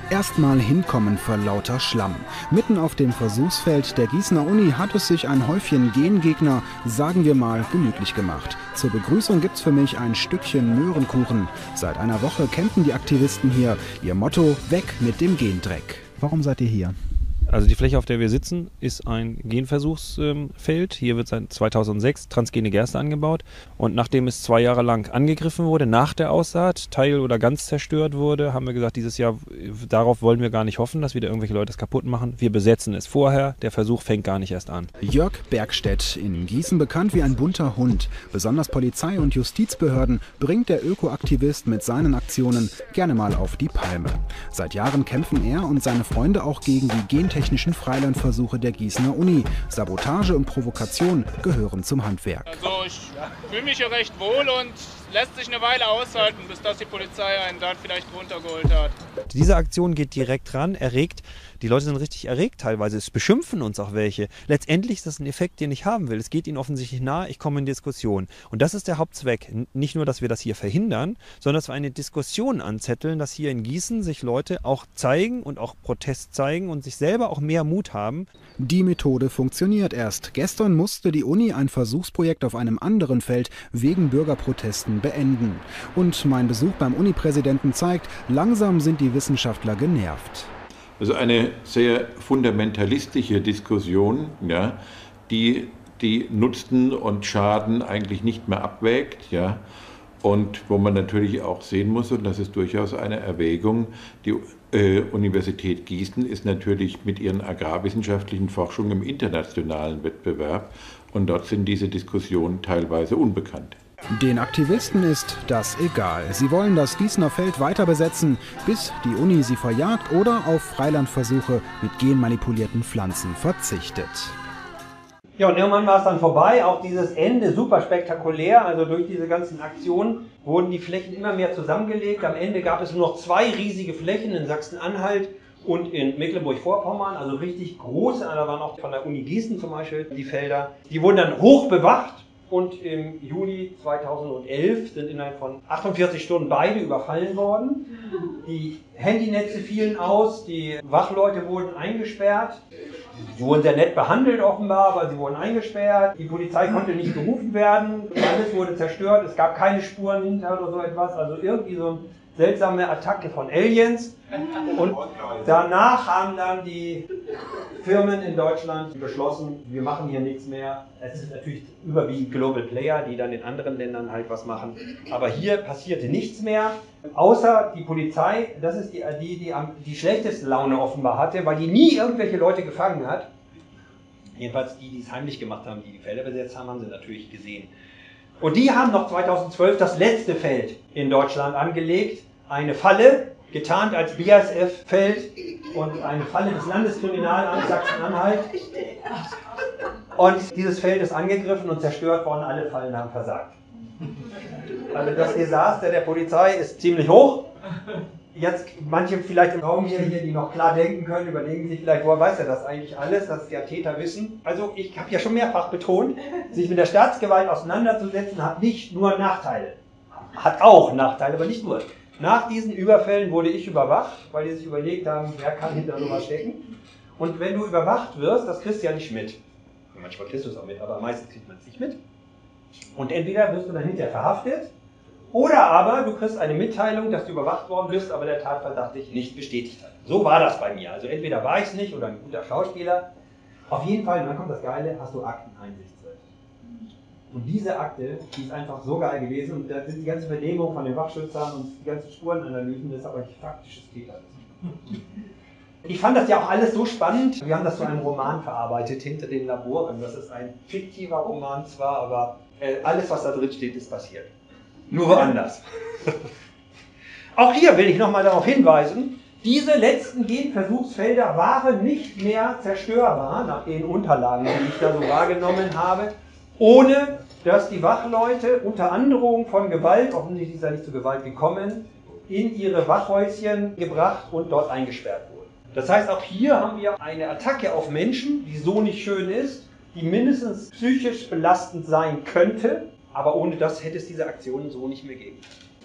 Erstmal hinkommen vor lauter Schlamm. Mitten auf dem Versuchsfeld der Gießener Uni hat es sich ein Häufchen Gengegner, sagen wir mal, gemütlich gemacht. Zur Begrüßung gibt's für mich ein Stückchen Möhrenkuchen. Seit einer Woche campen die Aktivisten hier. Ihr Motto: weg mit dem Gendreck. Warum seid ihr hier? Also die Fläche, auf der wir sitzen, ist ein Genversuchsfeld. Hier wird seit zweitausendsechs transgene Gerste angebaut. Und nachdem es zwei Jahre lang angegriffen wurde, nach der Aussaat, teil- oder ganz zerstört wurde, haben wir gesagt, dieses Jahr, darauf wollen wir gar nicht hoffen, dass wieder irgendwelche Leute es kaputt machen. Wir besetzen es vorher, der Versuch fängt gar nicht erst an. Jörg Bergstedt, in Gießen bekannt wie ein bunter Hund. Besonders Polizei und Justizbehörden bringt der Ökoaktivist mit seinen Aktionen gerne mal auf die Palme. Seit Jahren kämpfen er und seine Freunde auch gegen die Gentechnik technischen Freilandversuche der Gießener Uni. Sabotage und Provokation gehören zum Handwerk. Also ich fühle mich hier recht wohl und lässt sich eine Weile aushalten, bis dass die Polizei einen dann vielleicht runtergeholt hat. Diese Aktion geht direkt ran, erregt. Die Leute sind richtig erregt teilweise. Es beschimpfen uns auch welche. Letztendlich ist das ein Effekt, den ich haben will. Es geht ihnen offensichtlich nahe, ich komme in Diskussion. Und das ist der Hauptzweck. Nicht nur, dass wir das hier verhindern, sondern dass wir eine Diskussion anzetteln, dass hier in Gießen sich Leute auch zeigen und auch Protest zeigen und sich selber auch mehr Mut haben. Die Methode funktioniert erst. Gestern musste die Uni ein Versuchsprojekt auf einem anderen Feld wegen Bürgerprotesten beenden. Und mein Besuch beim Unipräsidenten zeigt, langsam sind die Wissenschaftler genervt. Also eine sehr fundamentalistische Diskussion, ja, die die Nutzen und Schaden eigentlich nicht mehr abwägt, ja, und wo man natürlich auch sehen muss, und das ist durchaus eine Erwägung, die äh, Universität Gießen ist natürlich mit ihren agrarwissenschaftlichen Forschungen im internationalen Wettbewerb und dort sind diese Diskussionen teilweise unbekannt. Den Aktivisten ist das egal. Sie wollen das Gießener Feld weiter besetzen, bis die Uni sie verjagt oder auf Freilandversuche mit genmanipulierten Pflanzen verzichtet. Ja, und irgendwann war es dann vorbei, auch dieses Ende super spektakulär, also durch diese ganzen Aktionen wurden die Flächen immer mehr zusammengelegt. Am Ende gab es nur noch zwei riesige Flächen in Sachsen-Anhalt und in Mecklenburg-Vorpommern, also richtig große, da waren auch von der Uni Gießen zum Beispiel die Felder. Die wurden dann hoch bewacht. Und im Juli zweitausendelf sind innerhalb von achtundvierzig Stunden beide überfallen worden. Die Handynetze fielen aus, die Wachleute wurden eingesperrt. Sie wurden sehr nett behandelt offenbar, aber sie wurden eingesperrt. Die Polizei konnte nicht gerufen werden. Alles wurde zerstört, es gab keine Spuren hinter oder so etwas. Also irgendwie so eine seltsame Attacke von Aliens. Und danach haben dann die Firmen in Deutschland beschlossen, wir machen hier nichts mehr. Es sind natürlich überwiegend Global Player, die dann in anderen Ländern halt was machen. Aber hier passierte nichts mehr, außer die Polizei, das ist die, die, die die schlechteste Laune offenbar hatte, weil die nie irgendwelche Leute gefangen hat. Jedenfalls die, die es heimlich gemacht haben, die die Felder besetzt haben, haben sie natürlich gesehen. Und die haben noch zweitausendzwölf das letzte Feld in Deutschland angelegt, eine Falle, getarnt als B A S F-Feld und eine Falle des Landeskriminalamts Sachsen-Anhalt. Und dieses Feld ist angegriffen und zerstört worden, alle Fallen haben versagt. Also das Desaster der Polizei ist ziemlich hoch. Jetzt manche vielleicht im Raum hier, hier, die noch klar denken können, überlegen sich vielleicht, woher weiß er das eigentlich alles, dass der Täter wissen. Also ich habe ja schon mehrfach betont, sich mit der Staatsgewalt auseinanderzusetzen, hat nicht nur Nachteile. Hat auch Nachteile, aber nicht nur. Nach diesen Überfällen wurde ich überwacht, weil die sich überlegt haben, wer kann hinter sowas stecken. Und wenn du überwacht wirst, das kriegst du ja nicht mit. Manchmal kriegst du es auch mit, aber meistens kriegt man es nicht mit. Und entweder wirst du dann hinterher verhaftet, oder aber du kriegst eine Mitteilung, dass du überwacht worden bist, aber der Tatverdacht dich nicht bestätigt hat. So war das bei mir. Also entweder war ich es nicht oder ein guter Schauspieler. Auf jeden Fall, und dann kommt das Geile, hast du Akteneinsicht. Und diese Akte, die ist einfach so geil gewesen und da sind die ganzen Vernehmungen von den Wachschützern und die ganzen Spurenanalysen, das ist aber nicht faktisches Täterwissen. Ich fand das ja auch alles so spannend. Wir haben das zu einem Roman verarbeitet, Hinter den Laboren. Das ist ein fiktiver Roman zwar, aber äh, alles, was da drin steht, ist passiert. Nur woanders. Auch hier will ich nochmal darauf hinweisen, diese letzten Genversuchsfelder waren nicht mehr zerstörbar, nach den Unterlagen, die ich da so wahrgenommen habe, ohne dass die Wachleute unter Androhung von Gewalt, offensichtlich ist da nicht zu Gewalt gekommen, in ihre Wachhäuschen gebracht und dort eingesperrt wurden. Das heißt, auch hier haben wir eine Attacke auf Menschen, die so nicht schön ist, die mindestens psychisch belastend sein könnte, aber ohne das hätte es diese Aktionen so nicht mehr gegeben.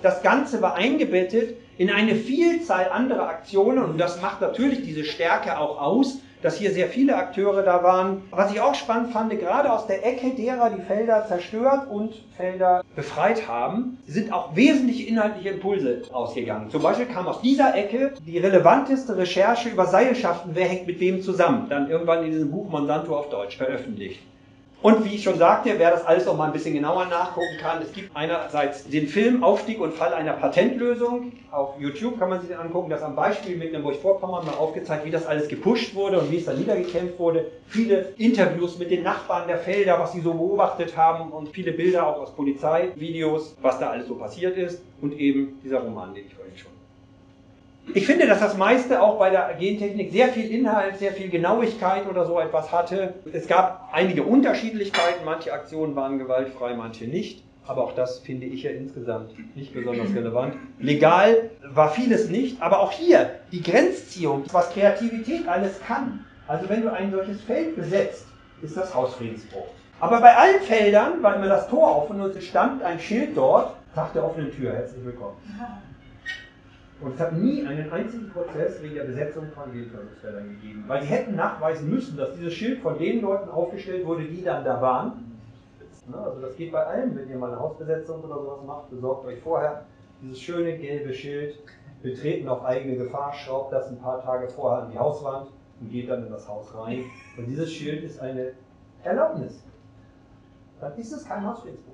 das Ganze war eingebettet in eine Vielzahl anderer Aktionen und das macht natürlich diese Stärke auch aus, dass hier sehr viele Akteure da waren. Was ich auch spannend fand, gerade aus der Ecke derer, die Felder zerstört und Felder befreit haben, sind auch wesentliche inhaltliche Impulse ausgegangen. Zum Beispiel kam aus dieser Ecke die relevanteste Recherche über Seilschaften, wer hängt mit wem zusammen, dann irgendwann in diesem Buch Monsanto auf Deutsch veröffentlicht. Und wie ich schon sagte, wer das alles noch mal ein bisschen genauer nachgucken kann, es gibt einerseits den Film Aufstieg und Fall einer Patentlösung. Auf YouTube kann man sich den angucken, das am Beispiel Mecklenburg-Vorpommern mal aufgezeigt, wie das alles gepusht wurde und wie es dann niedergekämpft wurde. Viele Interviews mit den Nachbarn der Felder, was sie so beobachtet haben und viele Bilder auch aus Polizeivideos, was da alles so passiert ist und eben dieser Roman, den ich vorhin schon. Ich finde, dass das meiste auch bei der Gentechnik sehr viel Inhalt, sehr viel Genauigkeit oder so etwas hatte. Es gab einige Unterschiedlichkeiten, manche Aktionen waren gewaltfrei, manche nicht. Aber auch das finde ich ja insgesamt nicht besonders relevant. Legal war vieles nicht, aber auch hier die Grenzziehung, was Kreativität alles kann. Also wenn du ein solches Feld besetzt, ist das Hausfriedensbruch. Aber bei allen Feldern war immer das Tor offen und es stand ein Schild dort, nach der offenen Tür, herzlich willkommen. Und es hat nie einen einzigen Prozess wegen der Besetzung von Genversuchsfeldern gegeben. Weil sie hätten nachweisen müssen, dass dieses Schild von den Leuten aufgestellt wurde, die dann da waren. Also das geht bei allen, wenn ihr mal eine Hausbesetzung oder sowas macht, besorgt euch vorher dieses schöne gelbe Schild, betreten auf eigene Gefahr, schraubt das ein paar Tage vorher an die Hauswand und geht dann in das Haus rein. Und dieses Schild ist eine Erlaubnis. Dann ist es kein Hausfriedensbruch.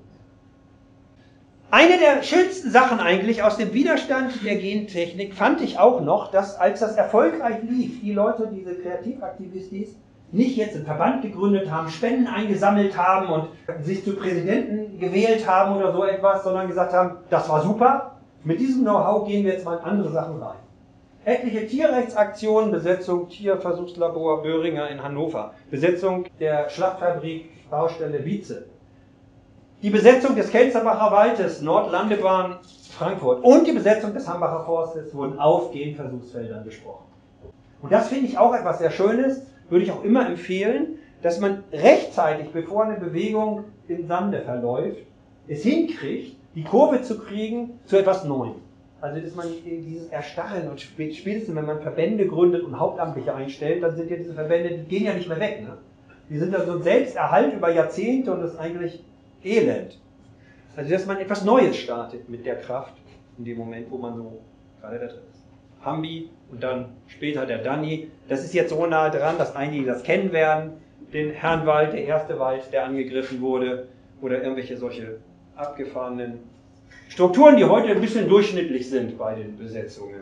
Eine der schönsten Sachen eigentlich aus dem Widerstand der Gentechnik fand ich auch noch, dass als das erfolgreich lief, die Leute, diese Kreativaktivistis, nicht jetzt einen Verband gegründet haben, Spenden eingesammelt haben und sich zu Präsidenten gewählt haben oder so etwas, sondern gesagt haben, das war super, mit diesem Know-how gehen wir jetzt mal in andere Sachen rein. Etliche Tierrechtsaktionen, Besetzung Tierversuchslabor Böhringer in Hannover, Besetzung der Schlachtfabrik Baustelle Wietze, die Besetzung des Kelzerbacher Waldes, Nordlandebahn Frankfurt und die Besetzung des Hambacher Forstes wurden auf Genversuchsfeldern besprochen. Und das finde ich auch etwas sehr Schönes, würde ich auch immer empfehlen, dass man rechtzeitig, bevor eine Bewegung im Sande verläuft, es hinkriegt, die Kurve zu kriegen zu etwas Neuem. Also dass man dieses Erstarren und spätestens, wenn man Verbände gründet und Hauptamtliche einstellt, dann sind ja diese Verbände, die gehen ja nicht mehr weg. Ne? Die sind ja so ein Selbsterhalt über Jahrzehnte und das ist eigentlich Elend. Also dass man etwas Neues startet mit der Kraft in dem Moment, wo man so gerade da drin ist. Hambi und dann später der Danny. Das ist jetzt so nah dran, dass einige das kennen werden. Den Herrnwald, der erste Wald, der angegriffen wurde. Oder irgendwelche solche abgefahrenen Strukturen, die heute ein bisschen durchschnittlich sind bei den Besetzungen.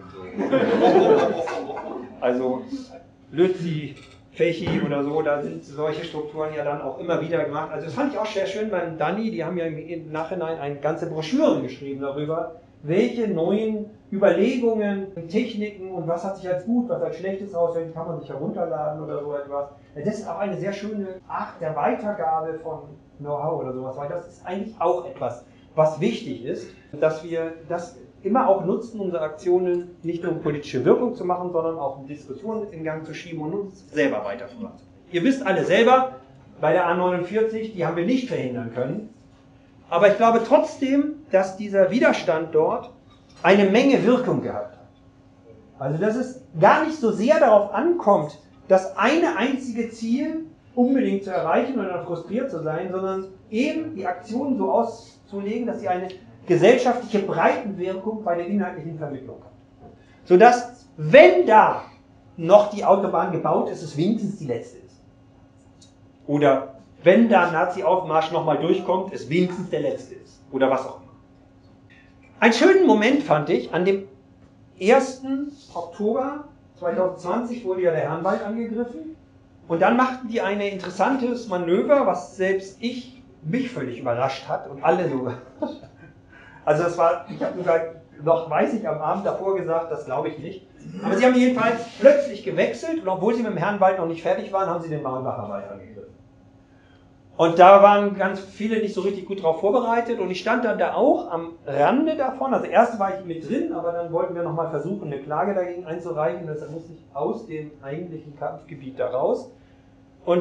Also Lützi, Fechi oder so, da sind solche Strukturen ja dann auch immer wieder gemacht. Also das fand ich auch sehr schön beim Danny, die haben ja im Nachhinein eine ganze Broschüre geschrieben darüber, welche neuen Überlegungen, Techniken und was hat sich als gut, was als schlechtes aus, welche kann man sich herunterladen oder so etwas. Das ist auch eine sehr schöne Art der Weitergabe von Know-how oder sowas, weil das ist eigentlich auch etwas, was wichtig ist, dass wir das immer auch nutzen, unsere Aktionen nicht nur um politische Wirkung zu machen, sondern auch um Diskussionen in Gang zu schieben und uns selber weiter voranzubringen. Ihr wisst alle selber, bei der A neunundvierzig, die haben wir nicht verhindern können, aber ich glaube trotzdem, dass dieser Widerstand dort eine Menge Wirkung gehabt hat. Also dass es gar nicht so sehr darauf ankommt, das eine einzige Ziel unbedingt zu erreichen und dann frustriert zu sein, sondern eben die Aktionen so auszulegen, dass sie eine gesellschaftliche Breitenwirkung bei der inhaltlichen Vermittlung hat. Sodass, wenn da noch die Autobahn gebaut ist, es wenigstens die letzte ist. Oder wenn da ein Nazi-Aufmarsch nochmal durchkommt, es wenigstens der letzte ist. Oder was auch immer. Einen schönen Moment fand ich, an dem ersten Oktober zweitausendzwanzig wurde ja der Herrnwald angegriffen. Und dann machten die ein interessantes Manöver, was selbst ich, mich völlig überrascht hat und alle so. Also das war, ich habe sogar noch, weiß ich, am Abend davor gesagt, das glaube ich nicht. Aber sie haben jedenfalls plötzlich gewechselt und obwohl sie mit dem Herrnwald noch nicht fertig waren, haben sie den Maulbacher Wald angegriffen. Und da waren ganz viele nicht so richtig gut drauf vorbereitet und ich stand dann da auch am Rande davon. Also erst war ich mit drin, aber dann wollten wir nochmal versuchen, eine Klage dagegen einzureichen. Deshalb musste ich aus dem eigentlichen Kampfgebiet da raus. Und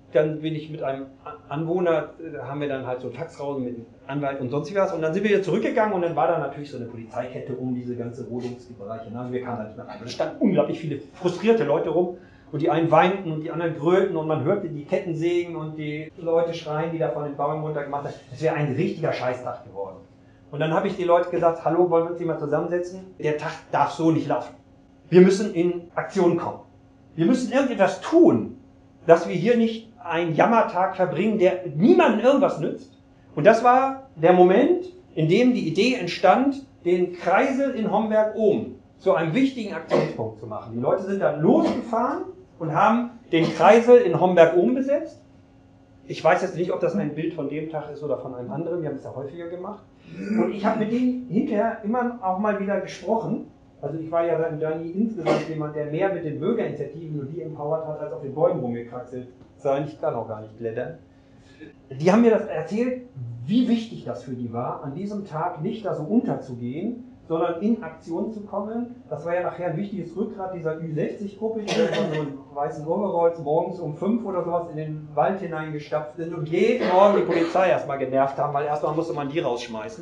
dann bin ich mit einem Anwohner, da haben wir dann halt so Taxrausen mit Anwalt und sonst was. Und dann sind wir wieder zurückgegangen und dann war da natürlich so eine Polizeikette um diese ganze Rodungsbereiche. Und wir kamen da nicht mehr rein. Und es standen unglaublich viele frustrierte Leute rum. Und die einen weinten und die anderen grölten und man hörte die Ketten sägen und die Leute schreien, die da von den Bäumen runter gemacht haben. Es wäre ein richtiger Scheißtag geworden. Und dann habe ich die Leute gesagt, hallo, wollen wir uns hier mal zusammensetzen? Der Tag darf so nicht laufen. Wir müssen in Aktion kommen. Wir müssen irgendetwas tun, dass wir hier nicht einen Jammertag verbringen, der niemandem irgendwas nützt. Und das war der Moment, in dem die Idee entstand, den Kreisel in Homberg-Ohm zu einem wichtigen Aktionspunkt zu machen. Die Leute sind dann losgefahren und haben den Kreisel in Homberg-Ohm besetzt. Ich weiß jetzt nicht, ob das ein Bild von dem Tag ist oder von einem anderen. Wir haben es ja häufiger gemacht. Und ich habe mit denen hinterher immer auch mal wieder gesprochen. Also ich war ja dann, dann insgesamt jemand, der mehr mit den Bürgerinitiativen und die empowert hat, als auf den Bäumen rumgekraxelt sein. Ich kann auch gar nicht klettern. Die haben mir das erzählt, wie wichtig das für die war, an diesem Tag nicht da so unterzugehen, sondern in Aktion zu kommen. Das war ja nachher ein wichtiges Rückgrat dieser Ü sechzig Gruppe, die dann von so einem weißen Overalls morgens um fünf oder sowas in den Wald hineingestapft sind und jeden Morgen die Polizei erstmal genervt haben, weil erstmal musste man die rausschmeißen.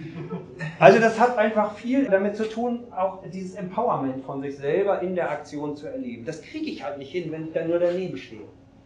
Also das hat einfach viel damit zu tun, auch dieses Empowerment von sich selber in der Aktion zu erleben. Das kriege ich halt nicht hin, wenn ich da nur daneben stehe.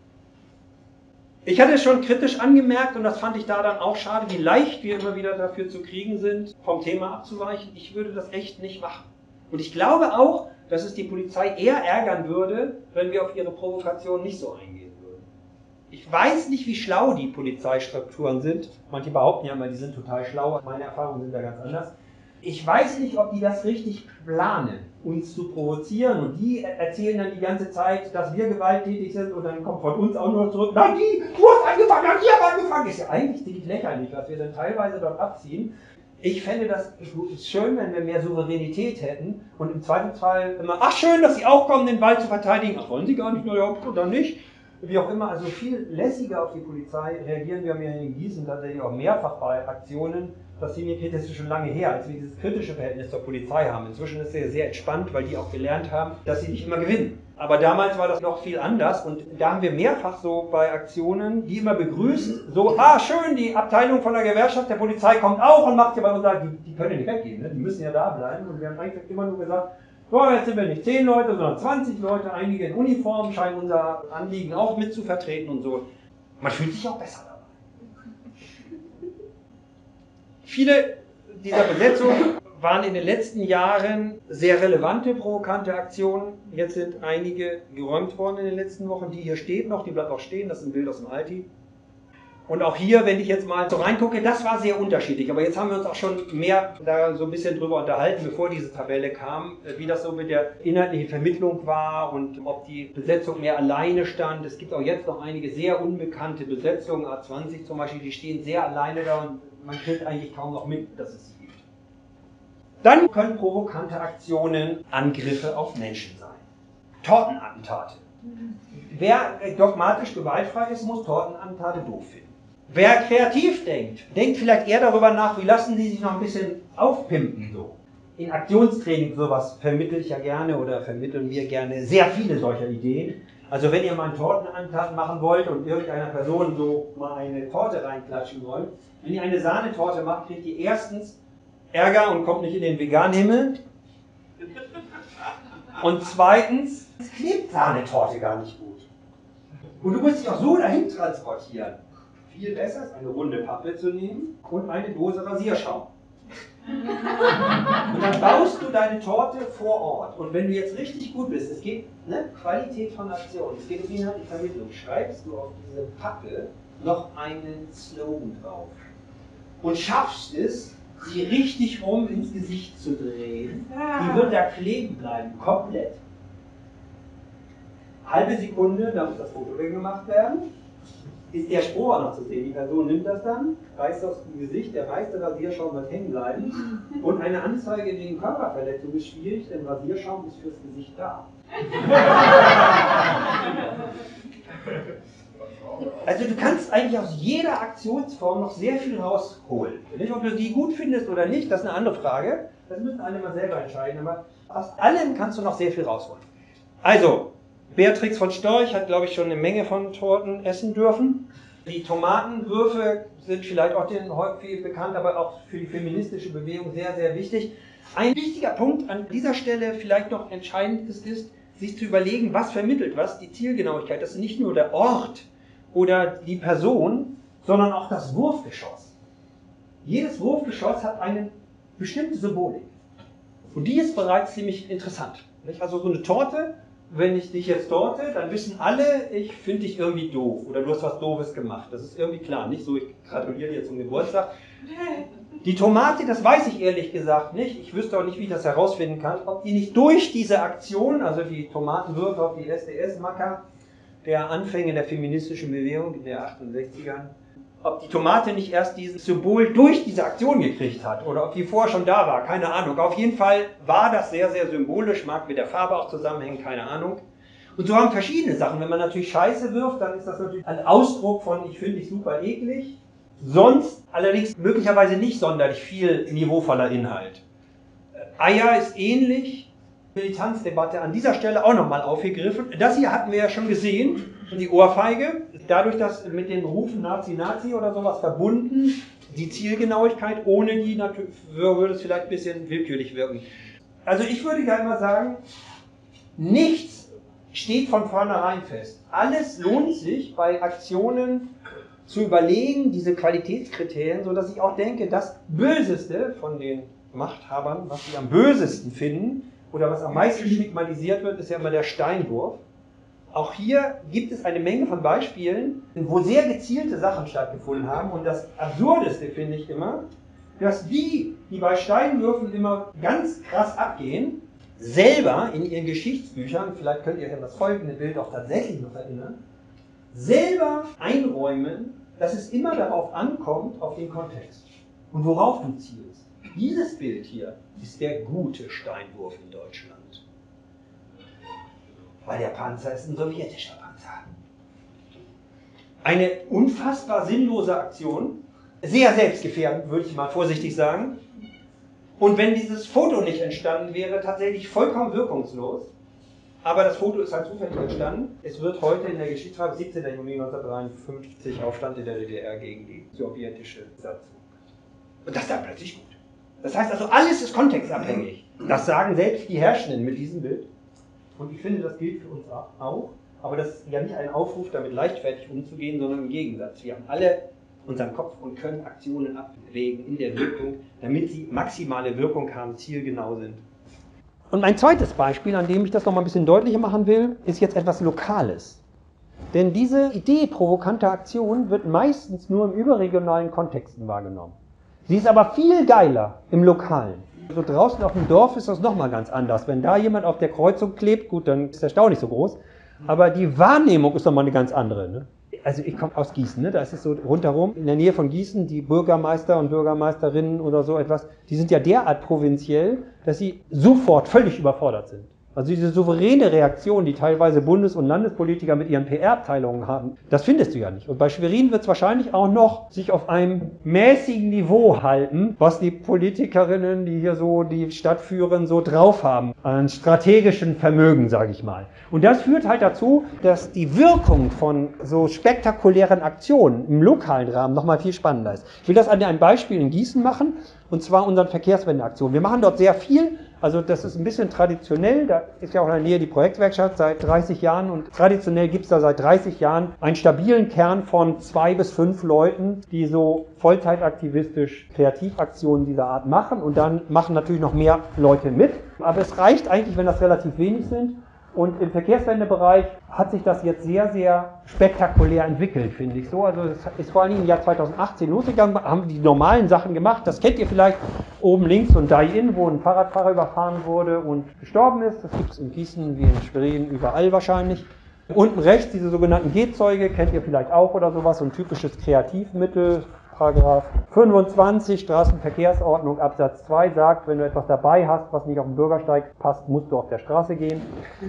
Ich hatte es schon kritisch angemerkt und das fand ich da dann auch schade, wie leicht wir immer wieder dafür zu kriegen sind, vom Thema abzuweichen. Ich würde das echt nicht machen. Und ich glaube auch, dass es die Polizei eher ärgern würde, wenn wir auf ihre Provokation nicht so eingehen würden. Ich weiß nicht, wie schlau die Polizeistrukturen sind. Manche behaupten ja mal, die sind total schlau. Meine Erfahrungen sind da ganz anders. Ich weiß nicht, ob die das richtig planen, uns zu provozieren. Und die erzählen dann die ganze Zeit, dass wir gewalttätig sind und dann kommt von uns auch nur zurück, nein, die, du hast angefangen, nein, die haben angefangen. Ist ja eigentlich ziemlich lächerlich, was wir dann teilweise dort abziehen. Ich fände das schön, wenn wir mehr Souveränität hätten und im Zweifelsfall immer, ach schön, dass Sie auch kommen, den Wald zu verteidigen. Ach, wollen Sie gar nicht, nur oder nicht? Wie auch immer, also viel lässiger auf die Polizei reagieren wir mir in Gießen tatsächlich auch mehrfach bei Aktionen. Das Semi-Kritisch ist schon lange her, als wir dieses kritische Verhältnis zur Polizei haben. Inzwischen ist es sehr entspannt, weil die auch gelernt haben, dass sie nicht immer gewinnen. Aber damals war das noch viel anders und da haben wir mehrfach so bei Aktionen, die immer begrüßt, so, ah schön, die Abteilung von der Gewerkschaft der Polizei kommt auch und macht ja bei uns, die, die können ja nicht weggehen, ne? Die müssen ja da bleiben. Und wir haben eigentlich immer nur gesagt, so, jetzt sind wir nicht zehn Leute, sondern zwanzig Leute, einige in Uniform, scheinen unser Anliegen auch mitzuvertreten und so. Man fühlt sich auch besser dabei. Viele dieser Besetzungen waren in den letzten Jahren sehr relevante, provokante Aktionen. Jetzt sind einige geräumt worden in den letzten Wochen. Die hier steht noch, die bleibt auch stehen, das ist ein Bild aus dem Alti. Und auch hier, wenn ich jetzt mal so reingucke, das war sehr unterschiedlich. Aber jetzt haben wir uns auch schon mehr da so ein bisschen drüber unterhalten, bevor diese Tabelle kam, wie das so mit der inhaltlichen Vermittlung war und ob die Besetzung mehr alleine stand. Es gibt auch jetzt noch einige sehr unbekannte Besetzungen, A zwanzig zum Beispiel, die stehen sehr alleine da und man kriegt eigentlich kaum noch mit, dass es sie gibt. Dann können provokante Aktionen Angriffe auf Menschen sein. Tortenattentate. Wer dogmatisch gewaltfrei ist, muss Tortenattentate doof finden. Wer kreativ denkt, denkt vielleicht eher darüber nach, wie lassen die sich noch ein bisschen aufpimpen. So. In Aktionstraining sowas vermittle ich ja gerne oder vermitteln wir gerne sehr viele solcher Ideen. Also wenn ihr mal einen Tortenattentat machen wollt und irgendeiner Person so mal eine Torte reinklatschen wollt, wenn ihr eine Sahnetorte macht, kriegt ihr erstens Ärger und kommt nicht in den veganen Himmel. Und zweitens klebt Sahnetorte gar nicht gut. Und du musst dich auch so dahin transportieren. Viel besser ist, eine runde Pappe zu nehmen und eine Dose Rasierschaum. Und dann baust du deine Torte vor Ort. Und wenn du jetzt richtig gut bist, es geht, ne, Qualität von Aktion, es geht um inhaltliche Vermittlung, schreibst du auf diese Pappe noch einen Slogan drauf. Und schaffst es, sie richtig rum ins Gesicht zu drehen. Die wird da kleben bleiben, komplett. Halbe Sekunde, dann muss das Foto gemacht werden. Ist der Spruch noch zu sehen. Die Person nimmt das dann, reißt aus dem Gesicht, der meiste Rasierschaum wird hängen bleiben. Und eine Anzeige wegen Körperverletzung ist schwierig, denn Rasierschaum ist fürs Gesicht da. Also du kannst eigentlich aus jeder Aktionsform noch sehr viel rausholen. Nicht, ob du die gut findest oder nicht, das ist eine andere Frage. Das müssen alle mal selber entscheiden. Aber aus allem kannst du noch sehr viel rausholen. Also, Beatrix von Storch hat, glaube ich, schon eine Menge von Torten essen dürfen. Die Tomatenwürfe sind vielleicht auch den häufig bekannt, aber auch für die feministische Bewegung sehr, sehr wichtig. Ein wichtiger Punkt an dieser Stelle vielleicht noch entscheidend ist, ist, sich zu überlegen, was vermittelt was, die Zielgenauigkeit. Das ist nicht nur der Ort oder die Person, sondern auch das Wurfgeschoss. Jedes Wurfgeschoss hat eine bestimmte Symbolik. Und die ist bereits ziemlich interessant. Also so eine Torte, wenn ich dich jetzt torte, dann wissen alle, ich finde dich irgendwie doof oder du hast was Doofes gemacht. Das ist irgendwie klar, nicht so, ich gratuliere dir zum Geburtstag. Die Tomate, das weiß ich ehrlich gesagt nicht. Ich wüsste auch nicht, wie ich das herausfinden kann. Ob die nicht durch diese Aktion, also die Tomatenwürfe auf die S D S-Macker der Anfänge der feministischen Bewegung in den achtundsechzigern, ob die Tomate nicht erst dieses Symbol durch diese Aktion gekriegt hat oder ob die vorher schon da war, keine Ahnung. Auf jeden Fall war das sehr, sehr symbolisch, mag mit der Farbe auch zusammenhängen, keine Ahnung. Und so haben verschiedene Sachen. Wenn man natürlich Scheiße wirft, dann ist das natürlich ein Ausdruck von, ich finde dich super eklig. Sonst allerdings möglicherweise nicht sonderlich viel niveauvoller Inhalt. Eier ist ähnlich. Militanzdebatte an dieser Stelle auch nochmal aufgegriffen. Das hier hatten wir ja schon gesehen, die Ohrfeige. Dadurch, dass mit den Rufen Nazi, Nazi oder sowas verbunden, die Zielgenauigkeit, ohne die natürlich würde es vielleicht ein bisschen willkürlich wirken. Also ich würde ja immer sagen, nichts steht von vornherein fest. Alles lohnt sich bei Aktionen zu überlegen, diese Qualitätskriterien, sodass ich auch denke, das Böseste von den Machthabern, was sie am bösesten finden, oder was am meisten stigmatisiert wird, ist ja immer der Steinwurf. Auch hier gibt es eine Menge von Beispielen, wo sehr gezielte Sachen stattgefunden haben. Und das Absurdeste finde ich immer, dass die, die bei Steinwürfen immer ganz krass abgehen, selber in ihren Geschichtsbüchern, vielleicht könnt ihr euch an das folgende Bild auch tatsächlich noch erinnern, selber einräumen, dass es immer darauf ankommt, auf den Kontext und worauf du zielst. Dieses Bild hier ist der gute Steinwurf in Deutschland. Weil der Panzer ist ein sowjetischer Panzer. Eine unfassbar sinnlose Aktion, sehr selbstgefährdend, würde ich mal vorsichtig sagen. Und wenn dieses Foto nicht entstanden wäre, tatsächlich vollkommen wirkungslos. Aber das Foto ist halt zufällig entstanden. Es wird heute in der Geschichtsschreibung siebzehnten Juni neunzehnhundertdreiundfünfzig Aufstand in der D D R gegen die sowjetische Besatzung. Und das ist dann plötzlich gut. Das heißt also, alles ist kontextabhängig. Das sagen selbst die Herrschenden mit diesem Bild. Und ich finde, das gilt für uns auch. Aber das ist ja nicht ein Aufruf, damit leichtfertig umzugehen, sondern im Gegensatz. Wir haben alle unseren Kopf und können Aktionen abwägen in der Wirkung, damit sie maximale Wirkung haben, zielgenau sind. Und mein zweites Beispiel, an dem ich das noch mal ein bisschen deutlicher machen will, ist jetzt etwas Lokales. Denn diese Idee provokanter Aktion wird meistens nur im überregionalen Kontexten wahrgenommen. Sie ist aber viel geiler im Lokalen. So draußen auf dem Dorf ist das nochmal ganz anders. Wenn da jemand auf der Kreuzung klebt, gut, dann ist der Stau nicht so groß. Aber die Wahrnehmung ist nochmal eine ganz andere. Ne? Also ich komme aus Gießen, ne? Da ist es so rundherum, in der Nähe von Gießen, die Bürgermeister und Bürgermeisterinnen oder so etwas, die sind ja derart provinziell, dass sie sofort völlig überfordert sind. Also diese souveräne Reaktion, die teilweise Bundes- und Landespolitiker mit ihren P R-Abteilungen haben, das findest du ja nicht. Und bei Schwerin wird es wahrscheinlich auch noch sich auf einem mäßigen Niveau halten, was die Politikerinnen, die hier so die Stadt führen, so drauf haben, an strategischen Vermögen, sage ich mal. Und das führt halt dazu, dass die Wirkung von so spektakulären Aktionen im lokalen Rahmen nochmal viel spannender ist. Ich will das an einem Beispiel in Gießen machen, und zwar unseren Verkehrswendeaktionen. Wir machen dort sehr viel. Also das ist ein bisschen traditionell, da ist ja auch in der Nähe die Projektwerkstatt seit dreißig Jahren und traditionell gibt es da seit dreißig Jahren einen stabilen Kern von zwei bis fünf Leuten, die so vollzeitaktivistisch Kreativaktionen dieser Art machen und dann machen natürlich noch mehr Leute mit. Aber es reicht eigentlich, wenn das relativ wenig sind. Und im Verkehrswendebereich hat sich das jetzt sehr, sehr spektakulär entwickelt, finde ich so. Also es ist vor allem im Jahr zweitausendachtzehn losgegangen, haben die normalen Sachen gemacht. Das kennt ihr vielleicht oben links, so ein Die-In, wo ein Fahrradfahrer überfahren wurde und gestorben ist. Das gibt es in Gießen wie in Schwerin überall wahrscheinlich. Unten rechts diese sogenannten Gehzeuge, kennt ihr vielleicht auch oder sowas, so ein typisches Kreativmittel. Paragraph fünfundzwanzig Straßenverkehrsordnung Absatz zwei sagt, wenn du etwas dabei hast, was nicht auf den Bürgersteig passt, musst du auf der Straße gehen.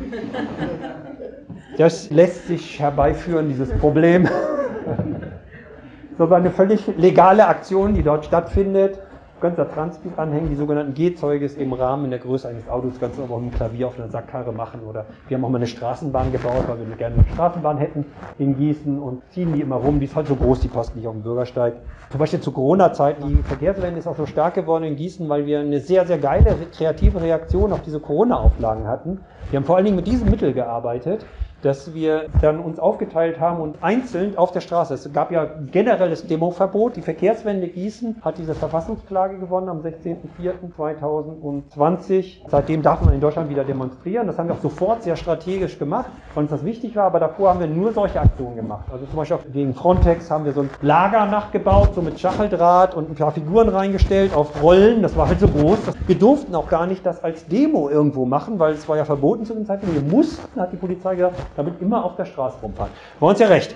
Das lässt sich herbeiführen, dieses Problem. So eine völlig legale Aktion, die dort stattfindet. Kannst da Transpeak anhängen, die sogenannten G-Zeuge ist im Rahmen in der Größe eines Autos, kannst du aber auch mit einem Klavier auf einer Sackkarre machen. Oder wir haben auch mal eine Straßenbahn gebaut, weil wir gerne eine Straßenbahn hätten in Gießen und ziehen die immer rum. Die ist halt so groß, die passt nicht auf den Bürgersteig. Zum Beispiel zu Corona-Zeiten, die Verkehrswende ist auch so stark geworden in Gießen, weil wir eine sehr, sehr geile, kreative Reaktion auf diese Corona-Auflagen hatten. Wir haben vor allen Dingen mit diesem Mittel gearbeitet, dass wir dann uns aufgeteilt haben und einzeln auf der Straße, es gab ja generelles Demoverbot, die Verkehrswende Gießen hat diese Verfassungsklage gewonnen am sechzehnten vierten zweitausendzwanzig. Seitdem darf man in Deutschland wieder demonstrieren, das haben wir auch sofort sehr strategisch gemacht, weil uns das wichtig war, aber davor haben wir nur solche Aktionen gemacht. Also zum Beispiel auch gegen Frontex haben wir so ein Lager nachgebaut, so mit Stacheldraht und ein paar Figuren reingestellt auf Rollen, das war halt so groß. Wir durften auch gar nicht das als Demo irgendwo machen, weil es war ja verboten zu dem Zeitpunkt. Wir mussten, hat die Polizei gesagt, damit immer auf der Straße rumfahren. War uns ja recht.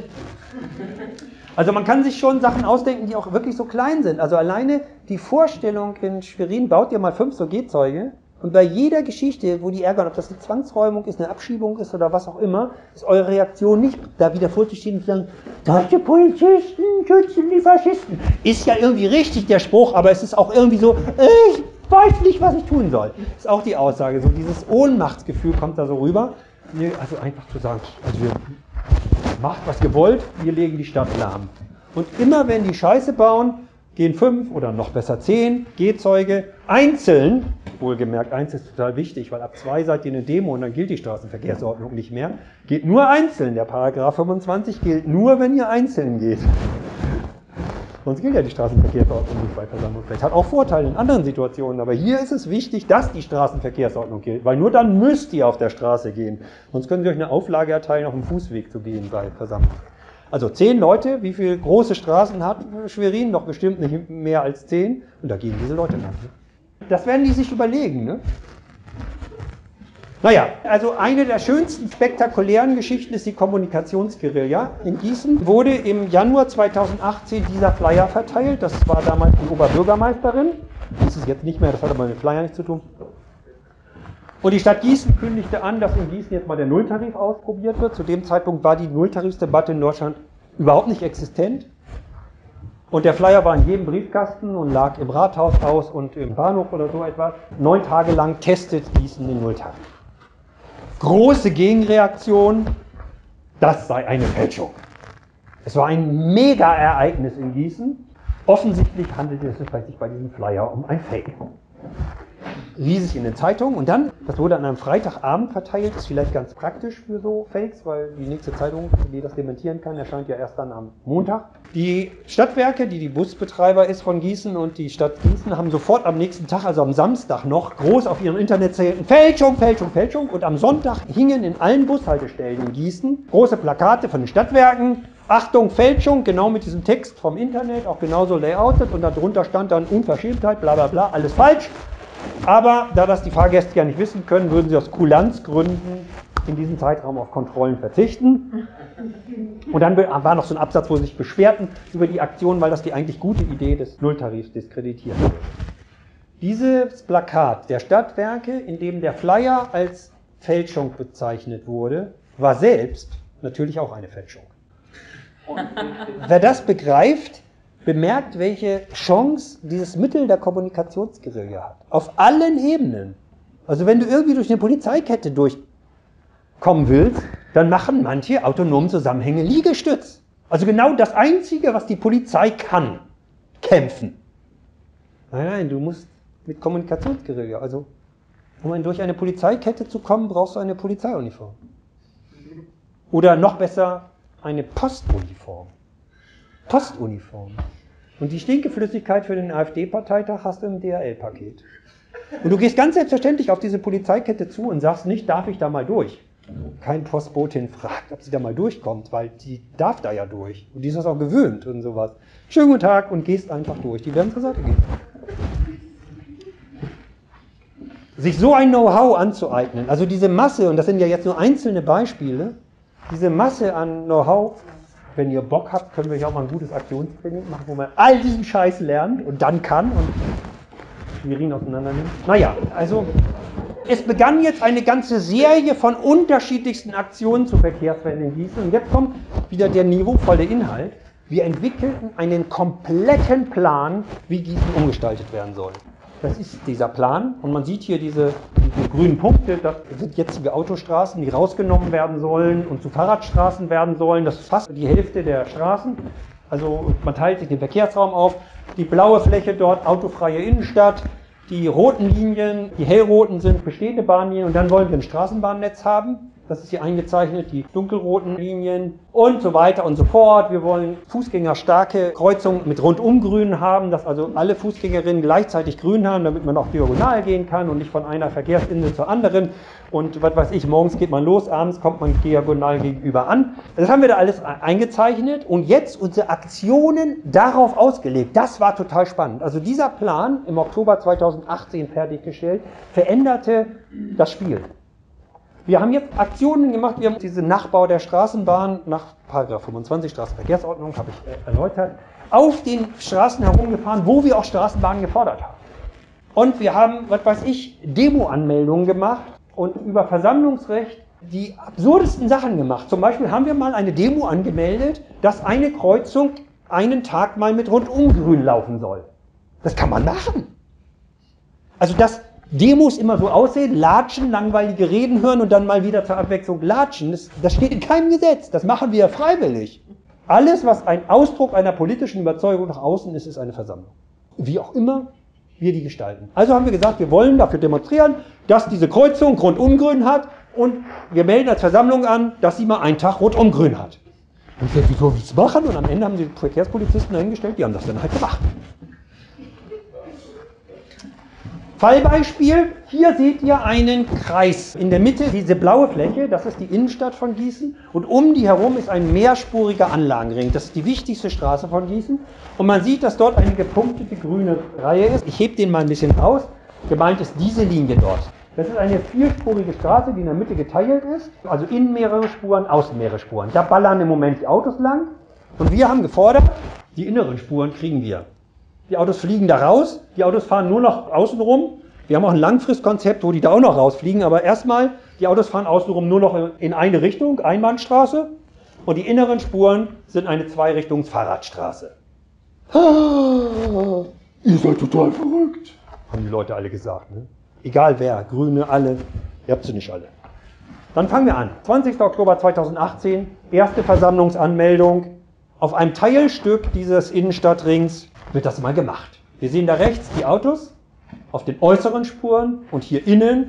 Also man kann sich schon Sachen ausdenken, die auch wirklich so klein sind. Also alleine die Vorstellung in Schwerin, baut ihr mal fünf so G-Zeuge und bei jeder Geschichte, wo die ärgern, ob das eine Zwangsräumung ist, eine Abschiebung ist oder was auch immer, ist eure Reaktion nicht, da wieder vorzustehen und zu sagen, deutsche Polizisten schützen die Faschisten. Ist ja irgendwie richtig, der Spruch, aber es ist auch irgendwie so, ich weiß nicht, was ich tun soll. Ist auch die Aussage, so dieses Ohnmachtsgefühl kommt da so rüber. Nee, also einfach zu sagen, also wir macht was ihr wollt, wir legen die Stadt lahm. Und immer wenn die Scheiße bauen, gehen fünf oder noch besser zehn G-Zeuge einzeln, wohlgemerkt, eins ist total wichtig, weil ab zwei seid ihr eine Demo und dann gilt die Straßenverkehrsordnung nicht mehr, geht nur einzeln, der Paragraph fünfundzwanzig gilt nur, wenn ihr einzeln geht. Sonst gilt ja die Straßenverkehrsordnung nicht bei Versammlungsrecht. Hat auch Vorteile in anderen Situationen, aber hier ist es wichtig, dass die Straßenverkehrsordnung gilt, weil nur dann müsst ihr auf der Straße gehen. Sonst können sie euch eine Auflage erteilen, auf dem Fußweg zu gehen bei Versammlungen. Also zehn Leute, wie viele große Straßen hat Schwerin? Doch bestimmt nicht mehr als zehn. Und da gehen diese Leute lang. Das werden die sich überlegen, ne? Naja, also eine der schönsten spektakulären Geschichten ist die Kommunikationsguerilla. In Gießen wurde im Januar zweitausendachtzehn dieser Flyer verteilt. Das war damals die Oberbürgermeisterin. Das ist jetzt nicht mehr, das hat aber mit Flyer nichts zu tun. Und die Stadt Gießen kündigte an, dass in Gießen jetzt mal der Nulltarif ausprobiert wird. Zu dem Zeitpunkt war die Nulltarifsdebatte in Deutschland überhaupt nicht existent. Und der Flyer war in jedem Briefkasten und lag im Rathaus aus und im Bahnhof oder so etwas. Neun Tage lang testet Gießen den Nulltarif. Große Gegenreaktion, das sei eine Fälschung. Es war ein Mega-Ereignis in Gießen. Offensichtlich handelte es sich bei diesem Flyer um ein Fake. Riesig in den Zeitungen und dann, das wurde an einem Freitagabend verteilt, ist vielleicht ganz praktisch für so Fakes, weil die nächste Zeitung, die das dementieren kann, erscheint ja erst dann am Montag. Die Stadtwerke, die die Busbetreiber ist von Gießen und die Stadt Gießen haben sofort am nächsten Tag, also am Samstag noch, groß auf ihren Internetseiten Fälschung, Fälschung, Fälschung und am Sonntag hingen in allen Bushaltestellen in Gießen große Plakate von den Stadtwerken, Achtung, Fälschung, genau mit diesem Text vom Internet, auch genauso layoutet und darunter stand dann Unverschämtheit, bla bla bla, alles falsch. Aber da das die Fahrgäste ja nicht wissen können, würden sie aus Kulanzgründen in diesem Zeitraum auf Kontrollen verzichten. Und dann war noch so ein Absatz, wo sie sich beschwerten über die Aktion, weil das die eigentlich gute Idee des Nulltarifs diskreditiert wird. Dieses Plakat der Stadtwerke, in dem der Flyer als Fälschung bezeichnet wurde, war selbst natürlich auch eine Fälschung. Wer das begreift, bemerkt, welche Chance dieses Mittel der Kommunikationsguerilla hat. Auf allen Ebenen. Also wenn du irgendwie durch eine Polizeikette durchkommen willst, dann machen manche autonomen Zusammenhänge Liegestütz. Also genau das Einzige, was die Polizei kann, kämpfen. Nein, nein, du musst mit Kommunikationsguerilla, also um durch eine Polizeikette zu kommen, brauchst du eine Polizeiuniform. Oder noch besser, eine Postuniform. Postuniform. Und die Stinkeflüssigkeit für den AfD-Parteitag hast du im D H L-Paket. Und du gehst ganz selbstverständlich auf diese Polizeikette zu und sagst nicht, darf ich da mal durch? Kein Postbotin fragt, ob sie da mal durchkommt, weil die darf da ja durch. Und die ist das auch gewöhnt und sowas. Schönen guten Tag und gehst einfach durch. Die werden zur Seite gehen. Sich so ein Know-how anzueignen, also diese Masse, und das sind ja jetzt nur einzelne Beispiele, diese Masse an Know-how, wenn ihr Bock habt, können wir hier auch mal ein gutes Aktionstraining machen, wo man all diesen Scheiß lernt und dann kann und Schwerin auseinander nimmt. Naja, also es begann jetzt eine ganze Serie von unterschiedlichsten Aktionen zur Verkehrswende in Gießen. Und jetzt kommt wieder der niveauvolle Inhalt. Wir entwickelten einen kompletten Plan, wie Gießen umgestaltet werden soll. Das ist dieser Plan und man sieht hier diese, diese grünen Punkte, das sind jetzige Autostraßen, die rausgenommen werden sollen und zu Fahrradstraßen werden sollen. Das ist fast die Hälfte der Straßen. Also man teilt sich den Verkehrsraum auf. Die blaue Fläche dort, autofreie Innenstadt. Die roten Linien, die hellroten sind bestehende Bahnlinien und dann wollen wir ein Straßenbahnnetz haben. Das ist hier eingezeichnet, die dunkelroten Linien und so weiter und so fort. Wir wollen fußgängerstarke Kreuzungen mit Rundumgrün haben, dass also alle Fußgängerinnen gleichzeitig grün haben, damit man auch diagonal gehen kann und nicht von einer Verkehrsinsel zur anderen. Und was weiß ich, morgens geht man los, abends kommt man diagonal gegenüber an. Das haben wir da alles eingezeichnet und jetzt unsere Aktionen darauf ausgelegt. Das war total spannend. Also dieser Plan, im Oktober zweitausendachtzehn fertiggestellt, veränderte das Spiel. Wir haben jetzt Aktionen gemacht, wir haben diesen Nachbau der Straßenbahn nach Paragraph fünfundzwanzig Straßenverkehrsordnung, habe ich äh, erläutert, auf den Straßen herumgefahren, wo wir auch Straßenbahnen gefordert haben. Und wir haben, was weiß ich, Demo-Anmeldungen gemacht und über Versammlungsrecht die absurdesten Sachen gemacht. Zum Beispiel haben wir mal eine Demo angemeldet, dass eine Kreuzung einen Tag mal mit Rundumgrün laufen soll. Das kann man machen. Also das Demos immer so aussehen, latschen, langweilige Reden hören und dann mal wieder zur Abwechslung latschen, das, das steht in keinem Gesetz, das machen wir freiwillig. Alles, was ein Ausdruck einer politischen Überzeugung nach außen ist, ist eine Versammlung. Wie auch immer wir die gestalten. Also haben wir gesagt, wir wollen dafür demonstrieren, dass diese Kreuzung Rundumgrün hat und wir melden als Versammlung an, dass sie mal einen Tag Rundumgrün hat. Und ich gesagt, wieso willst du machen? Und am Ende haben die Verkehrspolizisten dahingestellt, die haben das dann halt gemacht. Fallbeispiel, hier seht ihr einen Kreis. In der Mitte diese blaue Fläche, das ist die Innenstadt von Gießen und um die herum ist ein mehrspuriger Anlagenring. Das ist die wichtigste Straße von Gießen und man sieht, dass dort eine gepunktete grüne Reihe ist. Ich hebe den mal ein bisschen aus. Gemeint ist diese Linie dort. Das ist eine vierspurige Straße, die in der Mitte geteilt ist, also innen mehrere Spuren, außen mehrere Spuren. Da ballern im Moment die Autos lang und wir haben gefordert, die inneren Spuren kriegen wir. Die Autos fliegen da raus, die Autos fahren nur noch außenrum. Wir haben auch ein Langfristkonzept, wo die da auch noch rausfliegen, aber erstmal, die Autos fahren außenrum nur noch in eine Richtung, Einbahnstraße, und die inneren Spuren sind eine Zweirichtungs-Fahrradstraße. Ah, ihr seid total verrückt, haben die Leute alle gesagt. Ne? Egal wer, Grüne, alle, ihr habt sie nicht alle. Dann fangen wir an. zwanzigster Oktober zweitausendachtzehn, erste Versammlungsanmeldung. Auf einem Teilstück dieses Innenstadtrings wird das mal gemacht. Wir sehen da rechts die Autos auf den äußeren Spuren und hier innen,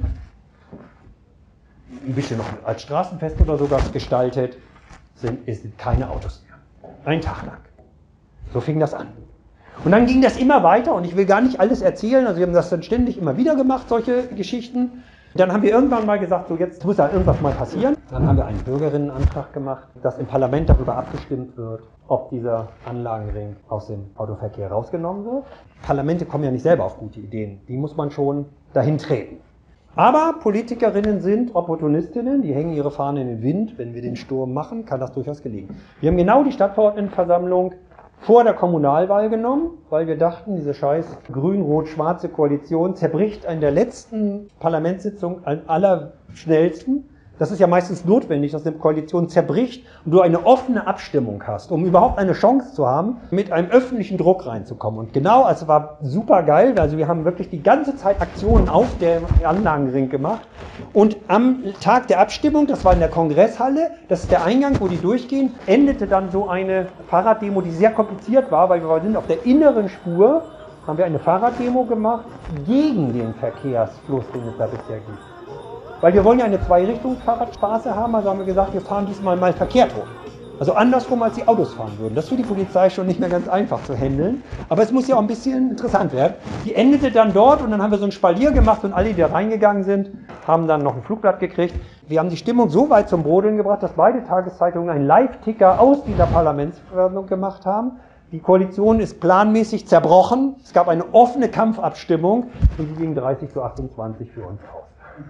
ein bisschen noch als Straßenfest oder sogar gestaltet, sind, sind keine Autos mehr. Ein Tag lang. So fing das an. Und dann ging das immer weiter und ich will gar nicht alles erzählen, also wir haben das dann ständig immer wieder gemacht, solche Geschichten. Dann haben wir irgendwann mal gesagt, so jetzt muss da irgendwas mal passieren. Dann haben wir einen Bürgerinnenantrag gemacht, dass im Parlament darüber abgestimmt wird, ob dieser Anlagenring aus dem Autoverkehr rausgenommen wird. Parlamente kommen ja nicht selber auf gute Ideen, die muss man schon dahin treten. Aber Politikerinnen sind Opportunistinnen, die hängen ihre Fahne in den Wind. Wenn wir den Sturm machen, kann das durchaus gelingen. Wir haben genau die Stadtverordnetenversammlung vor der Kommunalwahl genommen, weil wir dachten, diese scheiß grün-rot-schwarze Koalition zerbricht in der letzten Parlamentssitzung am allerschnellsten. Das ist ja meistens notwendig, dass eine Koalition zerbricht und du eine offene Abstimmung hast, um überhaupt eine Chance zu haben, mit einem öffentlichen Druck reinzukommen. Und genau, also war super geil, also wir haben wirklich die ganze Zeit Aktionen auf dem Anlagenring gemacht. Und am Tag der Abstimmung, das war in der Kongresshalle, das ist der Eingang, wo die durchgehen, endete dann so eine Fahrraddemo, die sehr kompliziert war, weil wir sind auf der inneren Spur, haben wir eine Fahrraddemo gemacht gegen den Verkehrsfluss, den es da bisher gibt. Weil wir wollen ja eine Zweirichtungsfahrradstraße haben, also haben wir gesagt, wir fahren diesmal mal verkehrt hoch. Also andersrum, als die Autos fahren würden. Das ist für die Polizei schon nicht mehr ganz einfach zu handeln. Aber es muss ja auch ein bisschen interessant werden. Die endete dann dort und dann haben wir so ein Spalier gemacht und alle, die da reingegangen sind, haben dann noch ein Flugblatt gekriegt. Wir haben die Stimmung so weit zum Brodeln gebracht, dass beide Tageszeitungen einen Live-Ticker aus dieser Parlamentsversammlung gemacht haben. Die Koalition ist planmäßig zerbrochen. Es gab eine offene Kampfabstimmung und die ging dreißig zu achtundzwanzig für uns aus.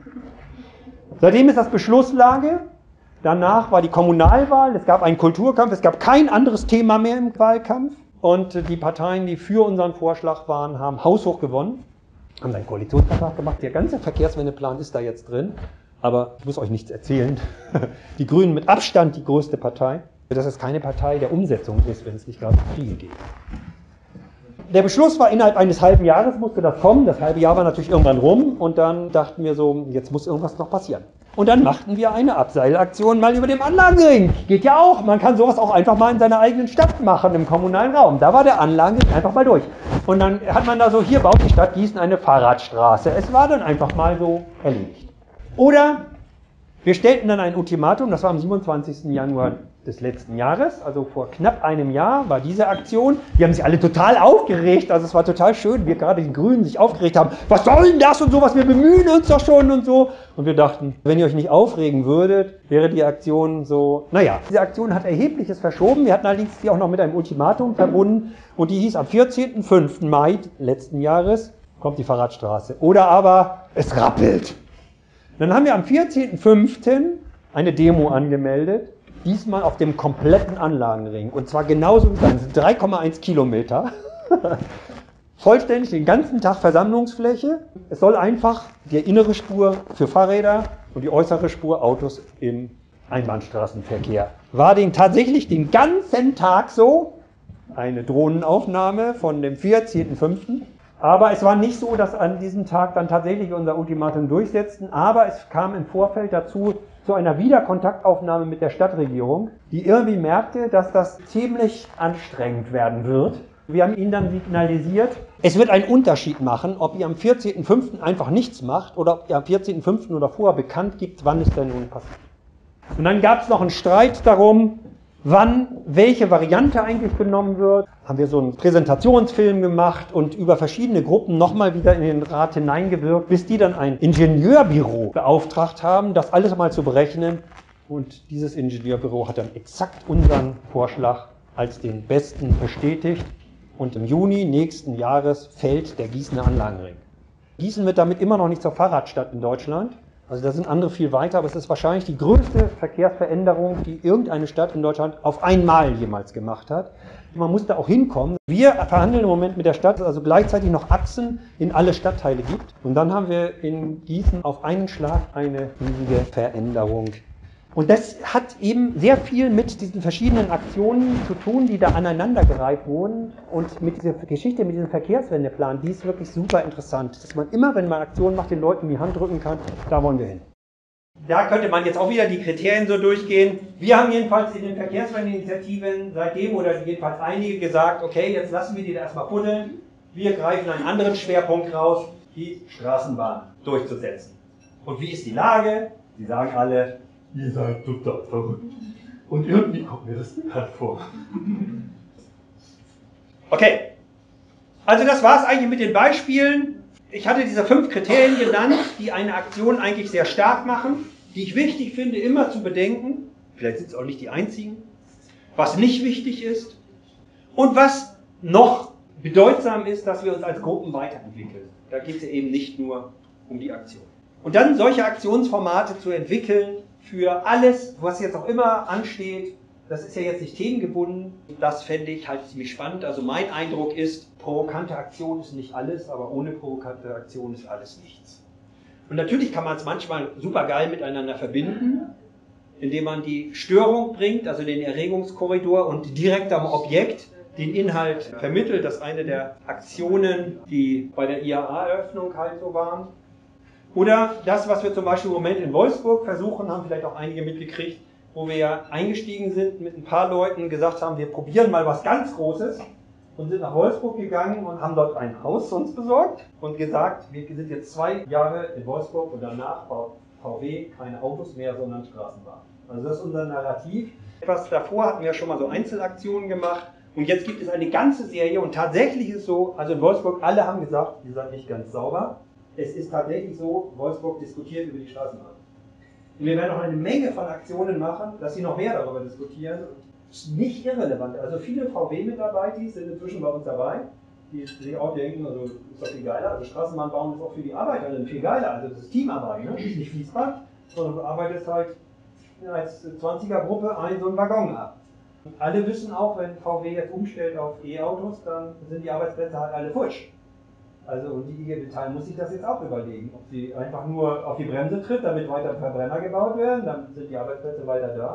Seitdem ist das Beschlusslage. Danach war die Kommunalwahl, es gab einen Kulturkampf, es gab kein anderes Thema mehr im Wahlkampf. Und die Parteien, die für unseren Vorschlag waren, haben haushoch gewonnen, haben einen Koalitionsvertrag gemacht. Der ganze Verkehrswendeplan ist da jetzt drin, aber ich muss euch nichts erzählen. Die Grünen mit Abstand die größte Partei. dass es keine Partei der Umsetzung ist, wenn es nicht gerade um Kriege geht. Der Beschluss war, innerhalb eines halben Jahres musste das kommen. Das halbe Jahr war natürlich irgendwann rum und dann dachten wir so, jetzt muss irgendwas noch passieren. Und dann machten wir eine Abseilaktion mal über dem Anlagenring. Geht ja auch, man kann sowas auch einfach mal in seiner eigenen Stadt machen, im kommunalen Raum. Da war der Anlagenring einfach mal durch. Und dann hat man da so, hier baut die Stadt Gießen eine Fahrradstraße. Es war dann einfach mal so erledigt. Oder wir stellten dann ein Ultimatum, das war am siebenundzwanzigsten Januar des letzten Jahres, also vor knapp einem Jahr war diese Aktion. Die haben sich alle total aufgeregt, also es war total schön, wir gerade die Grünen sich aufgeregt haben, was soll denn das und so, was wir bemühen uns doch schon und so. Und wir dachten, wenn ihr euch nicht aufregen würdet, wäre die Aktion so, naja. Diese Aktion hat Erhebliches verschoben, wir hatten allerdings die auch noch mit einem Ultimatum verbunden und die hieß am vierzehnten fünften Mai letzten Jahres kommt die Fahrradstraße. Oder aber es rappelt. Dann haben wir am vierzehnten fünften eine Demo angemeldet, diesmal auf dem kompletten Anlagenring. Und zwar genauso wie dann drei Komma eins Kilometer. Vollständig den ganzen Tag Versammlungsfläche. Es soll einfach die innere Spur für Fahrräder und die äußere Spur Autos im Einbahnstraßenverkehr. War den tatsächlich den ganzen Tag so. Eine Drohnenaufnahme von dem vierzehnten fünften Aber es war nicht so, dass an diesem Tag dann tatsächlich unser Ultimatum durchsetzten. Aber es kam im Vorfeld dazu, zu einer Wiederkontaktaufnahme mit der Stadtregierung, die irgendwie merkte, dass das ziemlich anstrengend werden wird. Wir haben ihnen dann signalisiert, es wird einen Unterschied machen, ob ihr am vierzehnten fünften einfach nichts macht oder ob ihr am vierzehnten fünften oder vorher bekannt gibt, wann es denn nun passiert. Und dann gab es noch einen Streit darum, wann welche Variante eigentlich genommen wird. Haben wir so einen Präsentationsfilm gemacht und über verschiedene Gruppen nochmal wieder in den Rat hineingewirkt, bis die dann ein Ingenieurbüro beauftragt haben, das alles mal zu berechnen. Und dieses Ingenieurbüro hat dann exakt unseren Vorschlag als den besten bestätigt. Und im Juni nächsten Jahres fällt der Gießener Anlagenring. Gießen wird damit immer noch nicht zur Fahrradstadt in Deutschland. Also da sind andere viel weiter, aber es ist wahrscheinlich die größte Verkehrsveränderung, die irgendeine Stadt in Deutschland auf einmal jemals gemacht hat. Man muss da auch hinkommen. Wir verhandeln im Moment mit der Stadt, dass es also gleichzeitig noch Achsen in alle Stadtteile gibt. Und dann haben wir in Gießen auf einen Schlag eine riesige Veränderung. Und das hat eben sehr viel mit diesen verschiedenen Aktionen zu tun, die da aneinandergereiht wurden. Und mit dieser Geschichte, mit diesem Verkehrswendeplan, die ist wirklich super interessant. Dass man immer, wenn man Aktionen macht, den Leuten die Hand drücken kann, da wollen wir hin. Da könnte man jetzt auch wieder die Kriterien so durchgehen. Wir haben jedenfalls in den Verkehrswendeinitiativen seitdem oder jedenfalls einige gesagt, okay, jetzt lassen wir die da erstmal buddeln. Wir greifen einen anderen Schwerpunkt raus, die Straßenbahn durchzusetzen. Und wie ist die Lage? Sie sagen alle, ihr seid total verrückt. Und irgendwie kommt mir das bekannt vor. Okay. Also das war es eigentlich mit den Beispielen. Ich hatte diese fünf Kriterien genannt, die eine Aktion eigentlich sehr stark machen, die ich wichtig finde, immer zu bedenken. Vielleicht sind es auch nicht die einzigen. Was nicht wichtig ist. Und was noch bedeutsam ist, dass wir uns als Gruppen weiterentwickeln. Da geht es ja eben nicht nur um die Aktion. Und dann solche Aktionsformate zu entwickeln, für alles, was jetzt auch immer ansteht, das ist ja jetzt nicht themengebunden, das fände ich halt ziemlich spannend. Also mein Eindruck ist, provokante Aktion ist nicht alles, aber ohne provokante Aktion ist alles nichts. Und natürlich kann man es manchmal super geil miteinander verbinden, indem man die Störung bringt, also den Erregungskorridor und direkt am Objekt den Inhalt vermittelt. Das ist eine der Aktionen, die bei der I A A-Eröffnung halt so waren. Oder das, was wir zum Beispiel im Moment in Wolfsburg versuchen, haben vielleicht auch einige mitgekriegt, wo wir ja eingestiegen sind mit ein paar Leuten, gesagt haben, wir probieren mal was ganz Großes und sind nach Wolfsburg gegangen und haben dort ein Haus uns besorgt und gesagt, wir sind jetzt zwei Jahre in Wolfsburg und danach baut V W keine Autos mehr, sondern Straßenbahnen. Also das ist unser Narrativ. Etwas davor hatten wir schon mal so Einzelaktionen gemacht und jetzt gibt es eine ganze Serie und tatsächlich ist es so, also in Wolfsburg, alle haben gesagt, ihr seid nicht ganz sauber. Es ist tatsächlich so, Wolfsburg diskutiert über die Straßenbahn. Und wir werden noch eine Menge von Aktionen machen, dass sie noch mehr darüber diskutieren. Das ist nicht irrelevant. Also viele V W-Mitarbeiter sind inzwischen bei uns dabei, die sich auch denken, also ist doch viel geiler. Also Straßenbahn bauen ist auch für die Arbeiterinnen viel geiler. Also das ist Teamarbeit, ne? Das ist nicht Fließband, sondern du arbeitest halt als zwanziger-Gruppe einen so einen Waggon ab. Und alle wissen auch, wenn V W jetzt umstellt auf E-Autos, dann sind die Arbeitsplätze halt alle futsch. Also und die I G Metall muss sich das jetzt auch überlegen, ob sie einfach nur auf die Bremse tritt, damit weiter Verbrenner gebaut werden, dann sind die Arbeitsplätze weiter da,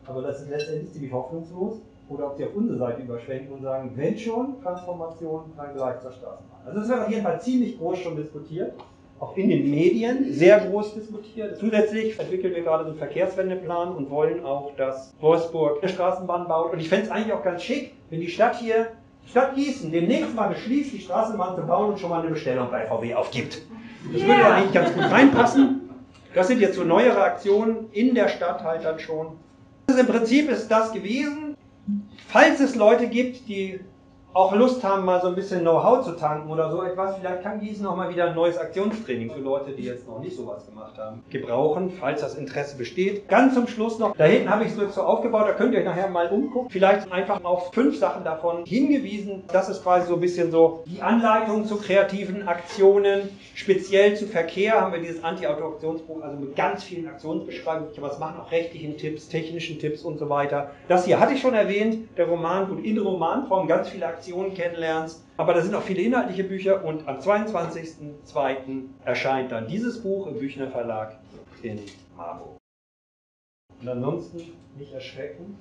Aber das ist letztendlich ziemlich hoffnungslos. Oder ob sie auf unsere Seite überschwenken und sagen, wenn schon Transformation, dann gleich zur Straßenbahn. Also das wird auf jeden Fall ziemlich groß schon diskutiert. Auch in den Medien sehr groß diskutiert. Zusätzlich entwickeln wir gerade einen Verkehrswendeplan und wollen auch, dass Wolfsburg eine Straßenbahn baut. Und ich fände es eigentlich auch ganz schick, wenn die Stadt hier, die Stadt Gießen, demnächst mal beschließt, die Straßenbahn zu bauen und schon mal eine Bestellung bei V W aufgibt. Das würde ja eigentlich ganz gut reinpassen. Das sind jetzt so neuere Aktionen in der Stadt halt dann schon. Also im Prinzip ist das gewesen. Falls es Leute gibt, die auch Lust haben, mal so ein bisschen Know-how zu tanken oder so etwas, vielleicht kann Gießen auch mal wieder ein neues Aktionstraining für Leute, die jetzt noch nicht sowas gemacht haben, gebrauchen, falls das Interesse besteht. Ganz zum Schluss noch, da hinten habe ich es so aufgebaut, da könnt ihr euch nachher mal umgucken. Vielleicht einfach auf fünf Sachen davon hingewiesen. Das ist quasi so ein bisschen so die Anleitung zu kreativen Aktionen. Speziell zu Verkehr haben wir dieses Anti-Auto-Aktionsbuch, also mit ganz vielen Aktionsbeschreibungen. Aber es machen auch rechtlichen Tipps, technischen Tipps und so weiter. Das hier hatte ich schon erwähnt, der Roman, gut, in Romanform ganz viele Aktionen kennenlernst. Aber da sind auch viele inhaltliche Bücher und am zweiundzwanzigsten zweiten erscheint dann dieses Buch im Büchner Verlag in Marburg. Und ansonsten nicht erschrecken.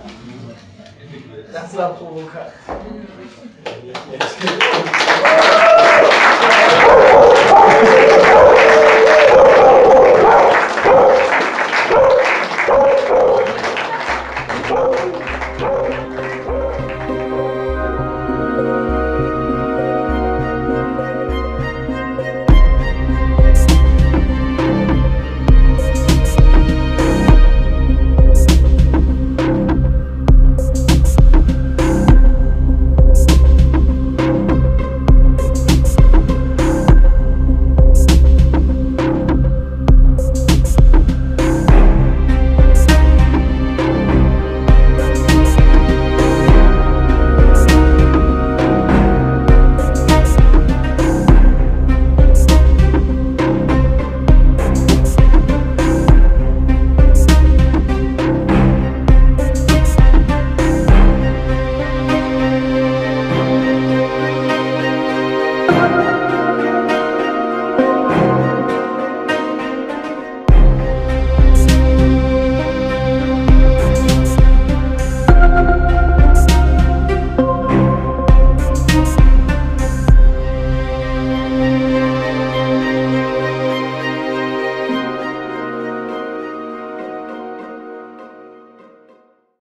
Das war provokativ.